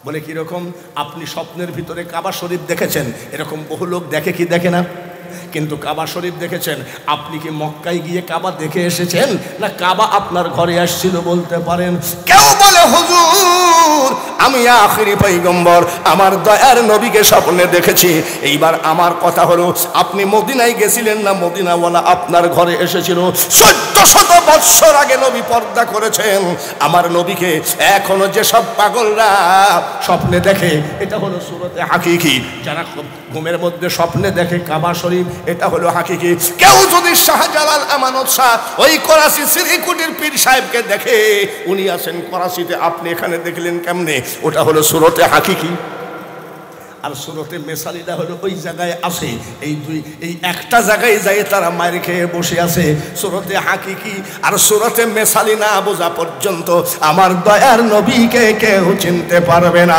বলে কীরকম? আপনি স্বপ্নের ভিতরে কাবা শরীফ দেখেছেন, এরকম বহু লোক দেখে কি দেখে না? কিন্তু কাবা শরীফ দেখেছেন, আপনি কি মক্কায় গিয়ে কাবা দেখে এসেছেন, না কাবা আপনার ঘরে আসছিল বলতে পারেন? কেউ বলে হুজুর আমি আখিরি পয়গম্বর, আমার দয়ার নবীকে স্বপ্নে দেখেছি। এইবার আমার কথা হলো, আপনি মদিনায় গেছিলেন না মদিনাওয়ালা আপনার ঘরে এসেছিল? চোদ্দ শত বৎসর আগে নবী পর্দা করেছেন। আমার নবীকে এখনো যেসব পাগলরা স্বপ্নে দেখে, এটা হলো সূরতে হাকিকি। যারা ঘুমের মধ্যে স্বপ্নে দেখে কাবা শরীফ, এটা হলো হাকিকি। কেউ যদি শাহজালাল আমানত শাহ ওই করাচি শ্রীকুটির পীর সাহেবকে দেখে, উনি আছেন করাচিতে, আপনি এখানে দেখলেন কেমনে, ওটা হলো সূরতে হাকিকি। আর সূরতে মেসালিটা হলো ওই জায়গায় আসে, এই দুই এই একটা জায়গায় যাই তারা মায়ের খেয়ে বসে আছে। সূরতে হাকিকি আর সূরতে মেসালি না বোঝা পর্যন্ত আমার দয়ার নবীকে কেউ চিনতে পারবে না।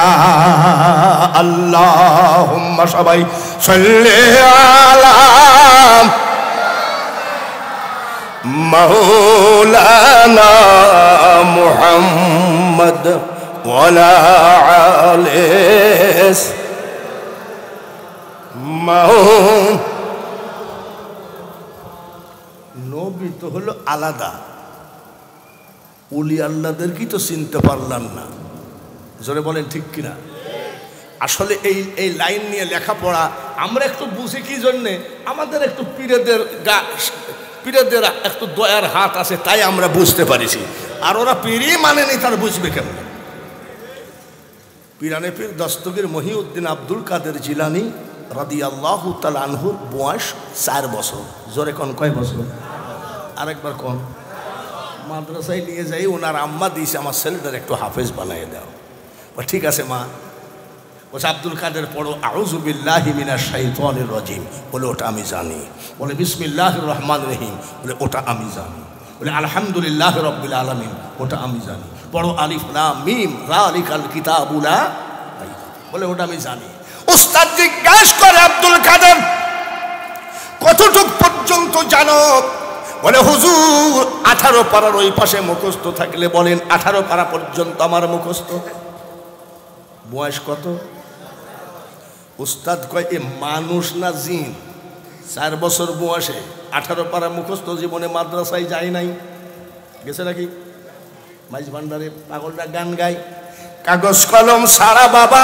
আল্লাহুম্মা সবাই সাল্লি আলা মাওলানা মুহাম্মদ ওয়ালা আলিস নবী তো হলো আলাদা, উলি আল্লাহদের কি তো চিনতে পারলাম না? জোরে বলেন ঠিক কিনা? আসলে এই এই লাইন নিয়ে লেখাপড়া আমরা একটু বুঝি কি জন্যে, আমাদের একটু পীরেদের গা পীরেদের একটু দয়ার হাত আছে, তাই আমরা বুঝতে পারিছি। আর ওরা পীরই মানেনি, তার বুঝবে কেমন? পীরানে পীর দস্তগীর মহিউদ্দিন আব্দুল কাদের জিলানী রাদিয়াল্লাহু তাআলা আনহুর বয়স চার বছর। জোরে কোন কয় বছর? আরেকবার কোন? মাদ্রাসায় নিয়ে যাই, ওনার আম্মা দিয়েছে আমার ছেলেটার একটু হাফেজ বানিয়ে দাও। ঠিক আছে মা। বলছে আব্দুল কাদের পড়ো আউযু বিল্লাহি মিনাশ শাইতানির রাজিম, বলে ওটা আমি জানি। বলে বিসমিল্লাহির রহমানির রহিম, বলে ওটা আমি জানি। বলে আলহামদুলিল্লাহি রাব্বিল আলামিন, ওটা আমি জানি। পড়ো আলিফ লাম মিম যালিকাল কিতাবু লা রাইব, বলে ওটা আমি জানি। উস্তাদ জিজ্ঞাসা করে আব্দুল কাদের কতটুক পর্যন্ত জানো? বলে হুজুর আঠারো পারার ওই পাশে মুখস্থ থাকলে বলেন। আঠারো পারা পর্যন্ত আমার মুখস্থ। বয়স কত? উস্তাদ কয় এ মানুষ না জিন? চার বছর বয়সে আঠারো পারা মুখস্থ, জীবনে মাদ্রাসায় যায় নাই। গেছে নাকি? মাইজ ভান্ডারে পাগলটা গান গায়, কাগজ কলম সারা বাবা।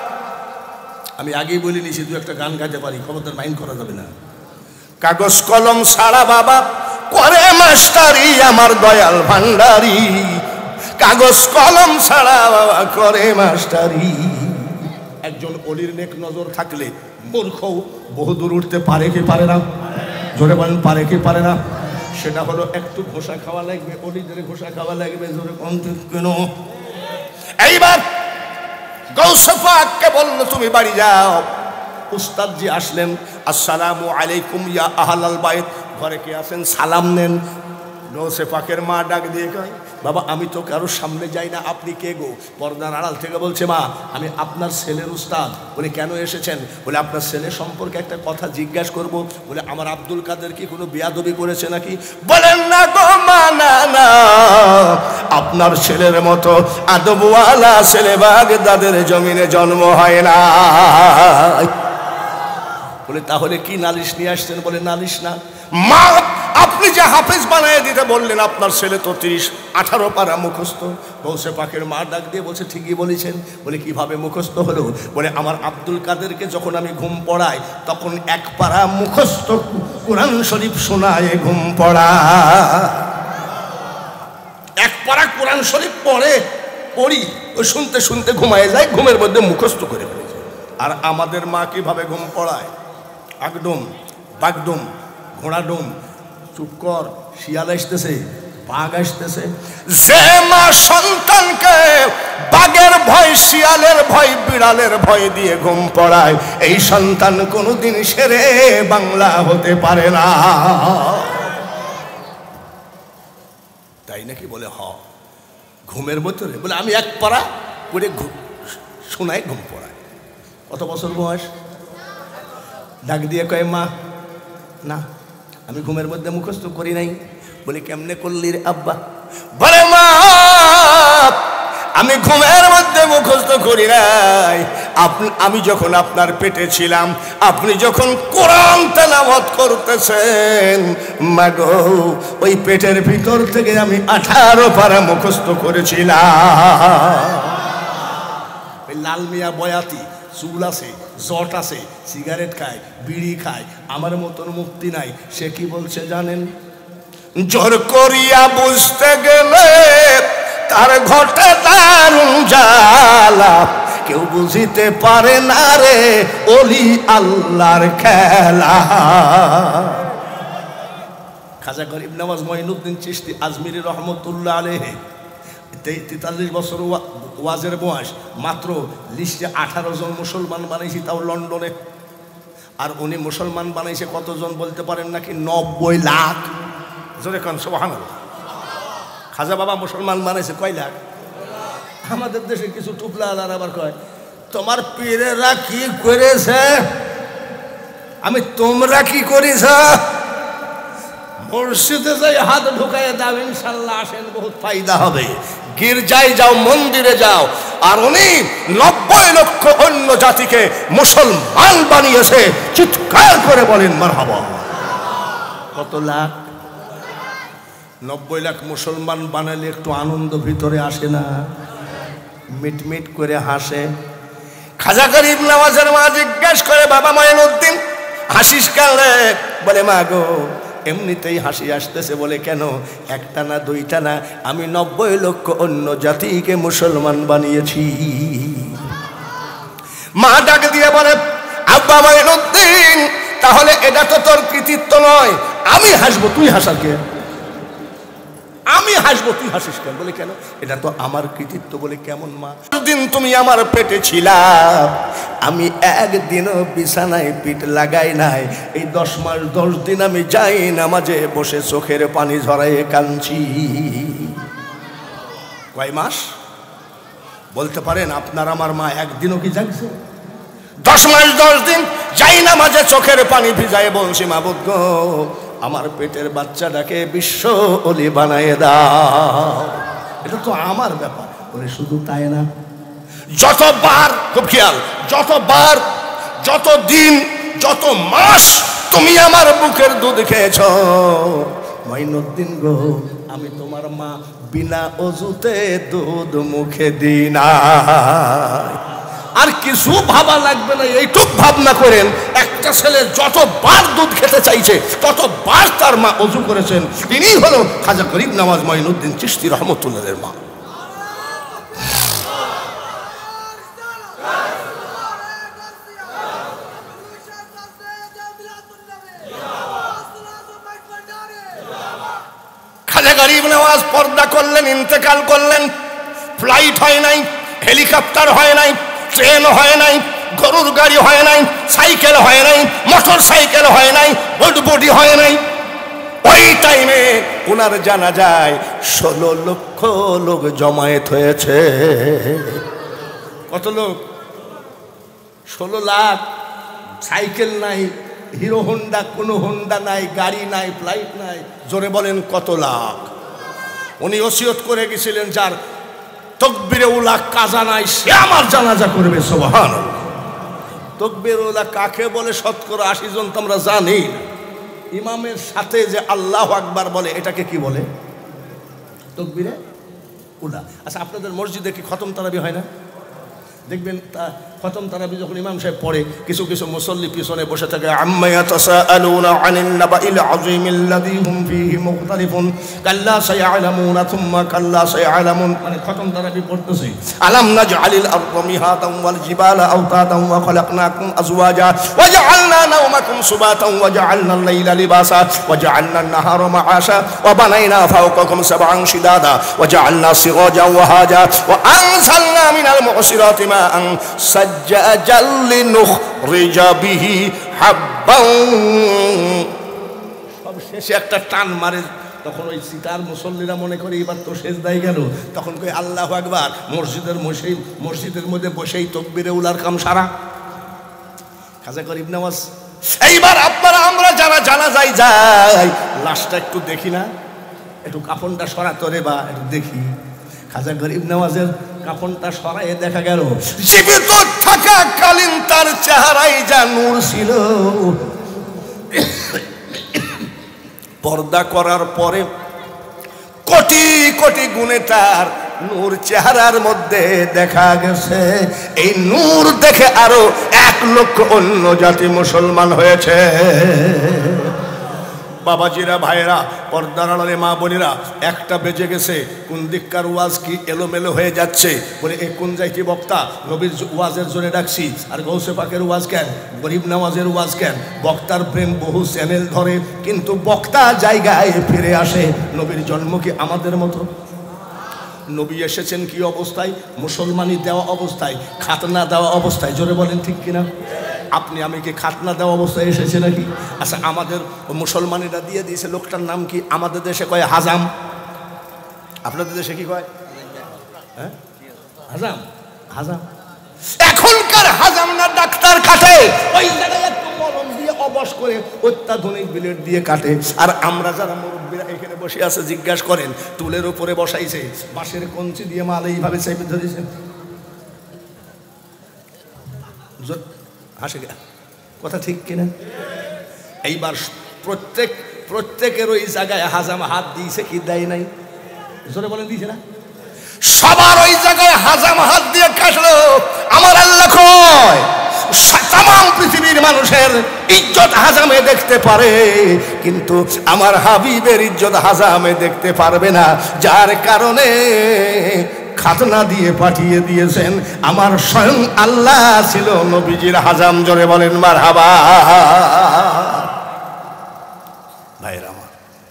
আমি আগেই বলে নিয়েছি দু একটা গান গাইতে পারি, খবরদার মাইন্ড করা যাবে না। কাগজ কলম সারা বাবা করে মাস্টারি আমার দয়াল ভান্ডারি, কাগজ কলম ছাড়া বাবা করে মাস্টারি। একজন অলির নেক নজর থাকলে মূর্খও বহুদূর উঠতে পারে কি পারে না? জোরে বলেন পারে কি পারে না? সেটা হলো একটু ঘোষা খাওয়া লাগবে, অলিদের ঘোষা খাওয়া লাগবে। জোরে কোন কেন? এইবার গৌসে পাককে বলল তুমি বাড়ি যাও। উস্তাদজি আসলেন, আসসালামু আলাইকুম ইয়া আহলাল বাইত, ঘরে কে আছেন সালাম নেন। গৌসে পাকের মা ডাক দিয়ে কয় বাবা আমি তো কারোর সামনে যাই না, আপনি কে গো? পর্দার আড়াল থেকে বলছে মা আমি আপনার ছেলের উস্তাদ। বলে কেন এসেছেন? বলে আপনার ছেলে সম্পর্কে একটা কথা জিজ্ঞাসা করব। বলে আমার আব্দুল কাদের কি কোনো বেয়াদবি করেছে নাকি? বলেন না গো মা, না না, আপনার ছেলের মতো আদবওয়ালা ছেলে বাগদাদের জমিনে জন্ম হয় না। বলে তাহলে কি নালিশ নিয়ে আসছেন? বলে নালিশ না মা, আপনি যে হাফেজ বানায় দিতে বললেন, আপনার ছেলে তো তিরিশ আঠারো পারা মুখস্থ। গৌসে পাকের মা ডাক দিয়ে বলছে ঠিকই বলেছেন। বলে কিভাবে মুখস্থ হলো? বলে আমার আব্দুল কাদেরকে যখন আমি ঘুম পড়াই তখন এক পারা মুখস্থ কোরআন শরীফ শোনায় ঘুম পড়া। এক পারা কোরআন শরীফ পড়ে পড়ি, ওই শুনতে শুনতে ঘুমায় যায়, ঘুমের মধ্যে মুখস্থ করে ফেলেছে। আর আমাদের মা কিভাবে ঘুম পড়ায়? আকডুম বাগডুম ঘোড়াডুম, চুপ কর শিয়াল আসতেছে, বাঘ আসতেছে। যে মা সন্তানকে বাঘের ভয়, শিয়ালের ভয়, বিড়ালের ভয় দিয়ে ঘুম পড়ায়, এই সন্তান কোনোদিন শেরে বাংলা হতে পারে না। তাই নাকি? বলে হ, ঘুমের ভিতরে বলে আমি এক পারা করে শোনাই ঘুম পড়ায়। কত বছর বয়স? ডাক দিয়ে কয় মা না আমি ঘুমের মধ্যে মুখস্থ করি নাই। বলে কেমনে করলি রে আব্বা? বলে মা আমি ঘুমের মধ্যে মুখস্থ করি নাই। আপনি আমি যখন আপনার পেটে ছিলাম, আপনি যখন কোরআন তেলাওয়াত করতেছেন, মাগো ওই পেটের ভিতর থেকে আমি আঠারো পারা মুখস্থ করেছিলাম। ওই লাল মিয়া বয়াতি, চুল আছে, জট আছে, সিগারেট খায়, বিড়ি খায়, আমার মতন মুক্তি নাই। সে কি বলছে জানেন? জোর করিয়া বুঝতে গেলে তার ঘটে দারুণ জ্বালা, কেউ বুঝিতে পারে না রে ওলি আল্লাহর খেলা। খাজা গরিব নওয়াজ মঈনুদ্দিন চিশতি আজমিরি রহমতুল্লাহ আলাইহি তেতাল্লিশ বছর ওয়াজের বয়স, মাত্র লিস্টে আঠারো জন মুসলমান বানাইছি, তাও লন্ডনে। আর উনি মুসলমান বানাইছে কতজন বলতে পারেন নাকি? নব্বই লাখ। জোরে কান সুবহানাল্লাহ। খাজা বাবা মুসলমান বানাইছে কয় লাখ? আমাদের দেশে কিছু টুকলা আলার আবার কয় তোমার পীরেরা কি করেছে, আমি তোমরা কি করিস? মসজিদে যাই হাত ঢুকাইয়ে দাও, ইনশাল্লাহ আসেন, বহুত ফায়দা হবে। গির্জায় যাও, মন্দিরে যাও। আর উনি নব্বই লক্ষ অন্য জাতিকে মুসলমান বানিয়েছে। চিৎকার করে বলেন মারহাবা। কত লাখ? নব্বই লাখ মুসলমান বানালে একটু আনন্দ ভিতরে আসে না? মিটমিট করে হাসে। খাজা গরিব নওয়াজের মা জিজ্ঞেস করে, বাবা মঈনুদ্দিন হাসিস কেন? বলে মা গো এমনিতেই হাসি আসতেছে। বলে কেন? একটা না দুইটা না, আমি নব্বই লক্ষ অন্য জাতিকে মুসলমান বানিয়েছি। মা ডাক দিয়ে বলে, আব্বা মঈনুদ্দিন তাহলে এটা তো তোর কৃতিত্ব নয়, আমি হাসবো, তুই হাসার কে? আমি হাসবো, তুই হাসিস কেন? বলে কেন? এটা তো আমার কৃতিত্ব। বলে কেমন মা? দিন তুমি আমার পেটে ছিলা, আমি একদিনও বিছানায় পিঠ লাগাই নাই। এই দশ মাস দশ দিন আমি যাই নামাজে বসে চোখের পানি ঝরাইয়ে কাঁদছি। কয় মাস? বলতে পারেন আপনার আমার মা একদিনও কি জাগছে? দশ মাস দশ দিন যাই নামাজে চোখের পানি ভিজায় বলছি, মাবুদ গো আমার পেটের বাচ্চাটাকে বিশ্ব ওলি বানায় দাও। এটা তো আমার ব্যাপার। বলে শুধু তাই না, যতবার, খুব খেয়াল, যতবার, যত দিন, যত মাস তুমি আমার বুকের দুধ খেয়েছ, মঈনুদ্দিন গো আমি তোমার মা বিনা অজুতে দুধ মুখে দিই না। আর কিছু ভাবা লাগবে না, এইটুক ভাবনা করেন, একটা ছেলে যতবার দুধ খেতে চাইছে ততবার তার মা অজু করেছেন। তিনি হলো খাজা গরিব নওয়াজ মঈনুদ্দিন চিশতি রহমতুল্লাহের মা। খাজা গরিব নওয়াজ পর্দা করলেন, ইন্তেকাল করলেন। ফ্লাইট হয় নাই, হেলিকপ্টার হয় নাই, ট্রেন হয় নাই, গরুর গাড়ি হয় নাই, সাইকেল হয় নাই, মোটর সাইকেল হয় নাই, বডি হয় নাই। ওই টাইমে ওনার জানা যায় ষোলো লক্ষ লোক জমায়েত হয়েছে। কত লোক? ষোলো লাখ। সাইকেল নাই, হিরো হোন্ডা, কোনো হোন্ডা নাই, গাড়ি নাই, ফ্লাইট নাই। জোরে বলেন কত লাখ? উনি ওসিয়ত করে গেছিলেন, যার তকবীরে উলা কাজা নাই সে আমার জানাজা করবে। সুবহানাল্লাহ। তকবীরে উলা কাকে বলে? শতকরা আশি জন তো আমরা জানি। ইমামের সাথে যে আল্লাহু আকবার বলে এটাকে কি বলে? তকবীরে উলা। আচ্ছা আপনাদের মসজিদে কি খতম তারাবি হয় না? দেখবেন তা খতম তারাবি যখন ইমাম সাহেব পড়ে, কিছু কিছু মুসল্লি পিছনে বসে থাকে। আম্মা ইয়াতাসাআলুনা আনিন নাবাইল আযীমিল্লাযী হুম ফীহি মুখতালিফুন কাল্লা সায়ালামুনা থুম্মা কাল্লা সায়ালামুন। মানে খতম তারাবি পড়তেছি। আলাম নাজআলিল আরদা মিহাতান ওয়াল জিবালা আওতাদান ওয়া খালাকনাকুম আজওয়াজা ওয়া জাআলনা নাওমাকুম সুবাতান ওয়া জাআলনাল লাইলা লিবাসা ওয়া জাআলনান নাহারা মাআশা ওয়া বানাইনা ফাওকাকুম সাবআন শিদাদা ওয়া জাআলনা সিরাজান ওয়া হাজা ওয়া আনসালনা মিনাল মু'সিরাতি মাআন সাজ্জাজাল লিনুখরিজা বিহি হাব্বান। সব শেষে একটা টান মারে, তখন ওই সিতার মুসল্লিরা মনে করে এবার তো শেষ দায় গেল, তখন কই আল্লাহু আকবার। মসজিদের মসজিদ মসজিদের মধ্যে বসেই তকবীরে উলার কাম সারা। খাজা গরিব নওয়াজ। এইবার আপনারা আমরা যারা জানা যায় যাই, লাশটা একটু দেখি না, একটু কাফনটা সরাতো রে বা একটু দেখি। খাজা গরিব নওয়াজের কাফনটা সরাইয়ে দেখা গেল জীবিত থাকাকালীন তার চেহারায় যা নূর ছিল, পর্দা করার পরে কোটি কোটি গুণে তার নূর চেহারার মধ্যে দেখা গেছে। এই নূর দেখে আরো এক লক্ষ অন্য জাতি মুসলমান হয়েছে। বাবাজিরা, ভাইয়েরা, পর্দার আড়ালে মা বোনেরা, একটা বেজে গেছে। কোন দিককার ওয়াজ কি এলোমেলো হয়ে যাচ্ছে বলে এ কোন যাইতে বক্তা নবীর ওয়াজের জন্য ডাকছি, আর গৌসে পাকের ওয়াজ কেন, গরিব নওয়াজের ওয়াজ কেন? বক্তার প্রেম বহু চ্যানেল ধরে, কিন্তু বক্তা জায়গায় ফিরে আসে। নবীর জন্ম কি আমাদের মতো? নবী এসেছেন কি অবস্থায়? মুসলমানি দেওয়া অবস্থায়, খাতনা দেওয়া অবস্থায়। জোরে বলেন ঠিক কিনা? আপনি আমি কি খাতনা দেওয়া অবস্থায় এসেছে নাকি? আচ্ছা, আমাদের মুসলমানেরা দিয়ে দিয়েছে। লোকটার নাম কি? আমাদের দেশে কয় হাজাম, আপনাদের দেশে কি কয়? হ্যাঁ, হাজাম। হাজাম এখনকার হাজাম না ডাক্তার কাটে, ওই জায়গায় একটু মলম দিয়ে অবশ করে অত্যাধুনিক ব্লেড দিয়ে কাটে। আর আমরা যারা মুরব্বীরা এখানে বসে আছে জিজ্ঞাসা করেন, টুলের উপরে বসাইছে, বাঁশের কঞ্চি দিয়ে মাল এইভাবে চেপে ধরেছে। হাসে কথা ঠিক কিনা? এইবার প্রত্যেক প্রত্যেকের ওই জায়গায় হাজাম হাত দিয়েছে কি দেয় নাই? জোরে বলেন দিয়েছে না? সবার ওই জায়গায় হাজাম হাত দিয়ে কাটলো। আমার আল্লাহ কয় তাম পৃথিবীর মানুষের ইজ্জত হাজামে দেখতে পারে, কিন্তু আমার হাবিবের ইজ্জত হাজামে দেখতে পারবে না। যার কারণে খাতনা দিয়ে পাঠিয়ে দিয়েছেন আমার স্বয়ং আল্লাহ ছিল নবীজির হাজাম। জোরে বলেন মারহাবা। ভাইরা আমার,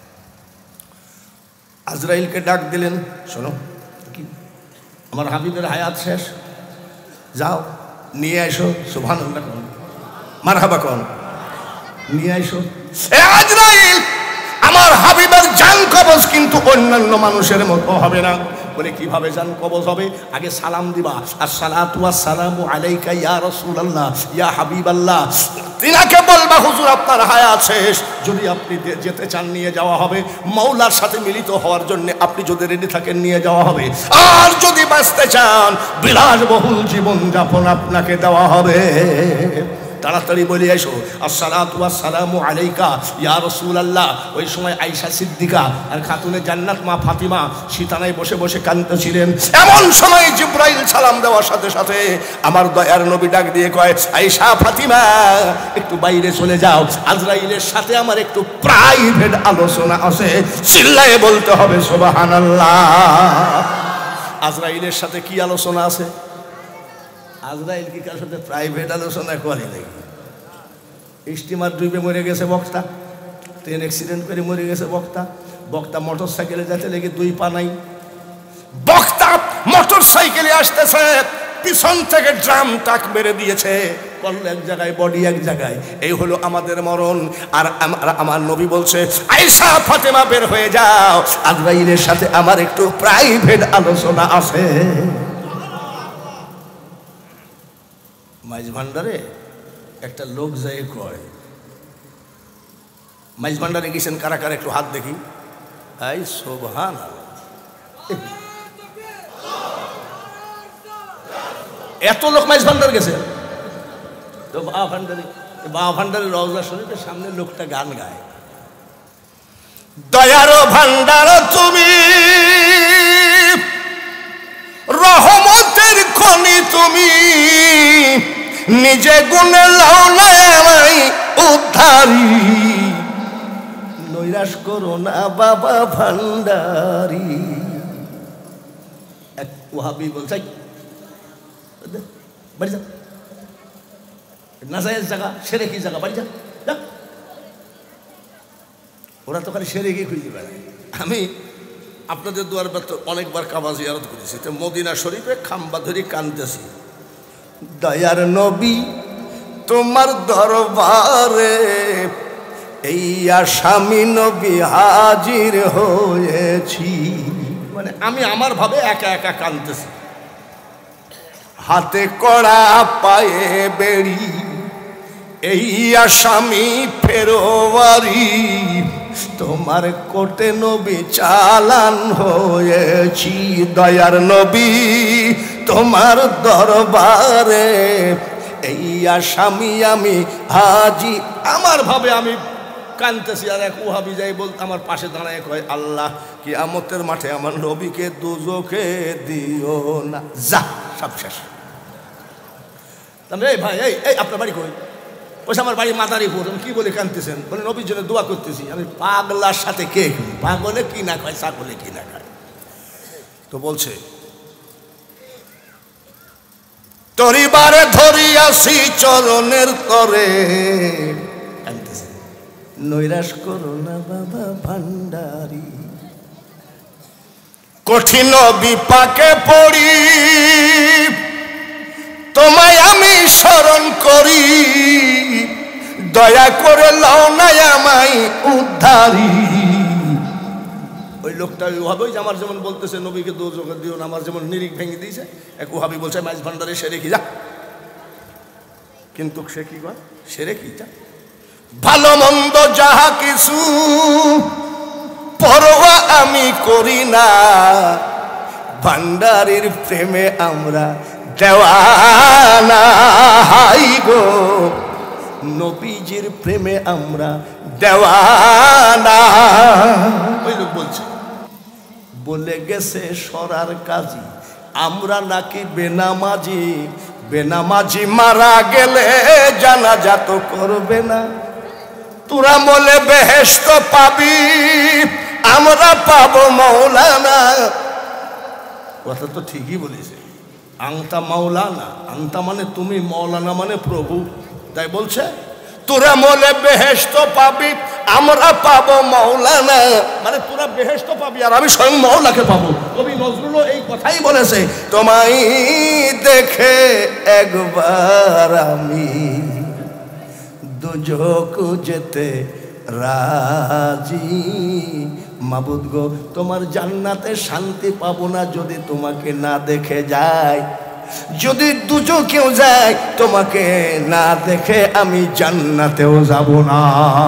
আজরাইলকে ডাক দিলেন, শোনো কি আমার হাবিবের হায়াত শেষ, যাও নিয়ে এসো। সুবহানাল্লাহ কোন, মারহাবা কোন, নিয়ে এসো। এ আজরাইল, আমার হাবিবের জান কবজ কিন্তু অন্যান্য মানুষের মতো হবে না। বলে কিভাবে জান কবজ হবে? আগে সালাম দিবা, আসসালাতু ওয়াসসালামু আলাইকা ইয়া রাসূলুল্লাহ ইয়া হাবিবাল্লাহ। তিনাকে বলবা হুজুর আপনার হায়াত শেষ, যদি আপনি যেতে চান নিয়ে যাওয়া হবে। মাওলার সাথে মিলিত হওয়ার জন্য আপনি যদি রেডি থাকেন নিয়ে যাওয়া হবে। আর যদি বাঁচতে চান বিলাসবহুল জীবন যাপন আপনাকে দেওয়া হবে। তাড়াতাড়ি বলে এসো আসসালাতু ওয়াসসালামু আলাইকা ইয়া রাসূলুল্লাহ। ওই সময় আয়েশা সিদ্দিকা আর খাতুনে জান্নাত মা ফাতিমা সিতানায় বসে বসে কাঁদতেছিলেন। এমন সময় জিবরাইল সালাম দেওয়ার সাথে সাথে আমার দয়ার নবী ডাক দিয়ে কয়, আয়েশা, ফাতিমা, একটু বাইরে চলে যাও, আজরাইলের সাথে আমার একটু প্রাইভেট আলোচনা আছে। চিল্লায়ে বলতে হবে সুবহানাল্লাহ। আজরাইলের সাথে কি আলোচনা আছে? আজরাইল কি কার সাথে প্রাইভেট আলোচনা করে নাকি? স্টিমার ডুবে মরে গেছে বক্তা, ট্রেন অ্যাক্সিডেন্ট করে মরে গেছে বক্তা, বক্তা মোটর সাইকেলে যেতে লেগে দুই পা নাই, বক্তা মোটর সাইকেলে আসতেছে, পিছন থেকে ড্রাম টাক মেরে দিয়েছে, কল এক জায়গায় বডি এক জায়গায়। এই হলো আমাদের মরণ। আর আমার নবী বলছে, আয়েশা, ফাতেমা, বের হয়ে যাও, আজরাইলের সাথে আমার একটু প্রাইভেট আলোচনা আছে। মাইজ ভান্ডারে একটা লোক যায় কয়, মাইজ ভান্ডারে গেছেন কারা কারা একটু হাত দেখি। এই সুবহানাল্লাহ, এত লোক মাইজ ভান্ডার গেছে তো বা ভান্ডারে, বা ভান্ডারের রওজা শরীফের সামনে লোকটা গান গায়, দয়ার ভান্ডার তুমি, রহমতের খনি তুমি, নিজে গুণে লাও না আমায় উদ্ধারি, নৈরাশ করো না বাবা ভান্ডারি। এক ওয়াহাবি বলছে, বাড়ি যা, নাজায়েজ জায়গা, সেরে কি জায়গা, বাড়ি যা। ওরা তো খালি সেরে গিয়ে খুঁজে বেড়ায়। আমি আপনাদের দুয়ার তো অনেকবার কাবা জিয়ারত করেছি, তো মদিনা শরীফে খাম্বা ধরে কানতেছি, দয়ার নবী তোমার দরবারে এই আসামি নবী হাজির হয়েছি। মানে আমি আমার ভাবে একা একা কানতেছি, হাতে কড়া পায়ে বেড়ি এই আসামি ফেরোয়ারি, তোমার কোটে নবী চালান হয়েছি দয়ার নবী তোমার দরবারে এই আসামি আমি হাজি আমার ভাবে আমি কানতেছি আর এক ওহাবি যাই বলতে আমার পাশে দাঁড়ায় কয় আল্লাহ কিয়ামতের মাঠে আমার নবীকে দুজখে দিও না যা সব শেষ এই ভাই এই এই আপনার বাড়ি কই বলছে আমার বাড়ি মাদারীপুর আমি কি বলে কানতেছেন বলে নবীর জন্য দোয়া করতেছি আমি পাগলার সাথে কে পাগলে কি না খায় ছাগলে কি না খায় তো বলছে তরিবারে ধরিয়াছি চরণের তরে কানতেছে নৈরাশ করো না বাবা ভান্ডারি কঠিন বিপাকে পড়ি তোমায় আমি স্মরণ করি দয়া করে লও না আমায় উদ্ধারি ওই লোকটা ওইভাবে যে আমার যেমন বলতেছে নবীকে দোজখে দিও না আমার যেমন নিরিখ ভেঙে দিয়েছে এক ওহাবি বলছে মাইজ ভান্ডারে সেরে কি যা কিন্তু সে কি কয় সেরে কি যা ভালো মন্দ যাহা কিছু পরোয়া আমি করি না ভান্ডারির প্রেমে আমরা দেওয়ানা হাই গো নবীজির প্রেমে আমরা দেওয়ানা ওই লোক বলছে বলে গেছে সরার কাজী আমরা নাকি বেনামাজি বেনামাজি মারা গেলে জানাজা তো করবে না তোরা বলে বেহেশত পাবি আমরা পাবো মৌলানা কথা তো ঠিকই বলেছে আংতা মাওলানা আংতা মানে তুমি মৌলানা মানে প্রভু তাই বলছে তোরা বলে বেহেশত পাবি আমরা পাবো মৌলানা মানে তোরা বেহেশত পাবি আর আমি স্বয়ং মৌলাকে পাবো কবি নজরুলও এই কথাই বলেছে তোমায় দেখে একবার আমি দুজখ যেতে রাজি মাবুদ গো তোমার জান্নাতে শান্তি পাবো না যদি তোমাকে না দেখে যায় যদি দুজখেও যায় তোমাকে না দেখে আমি জান্নাতেও যাব না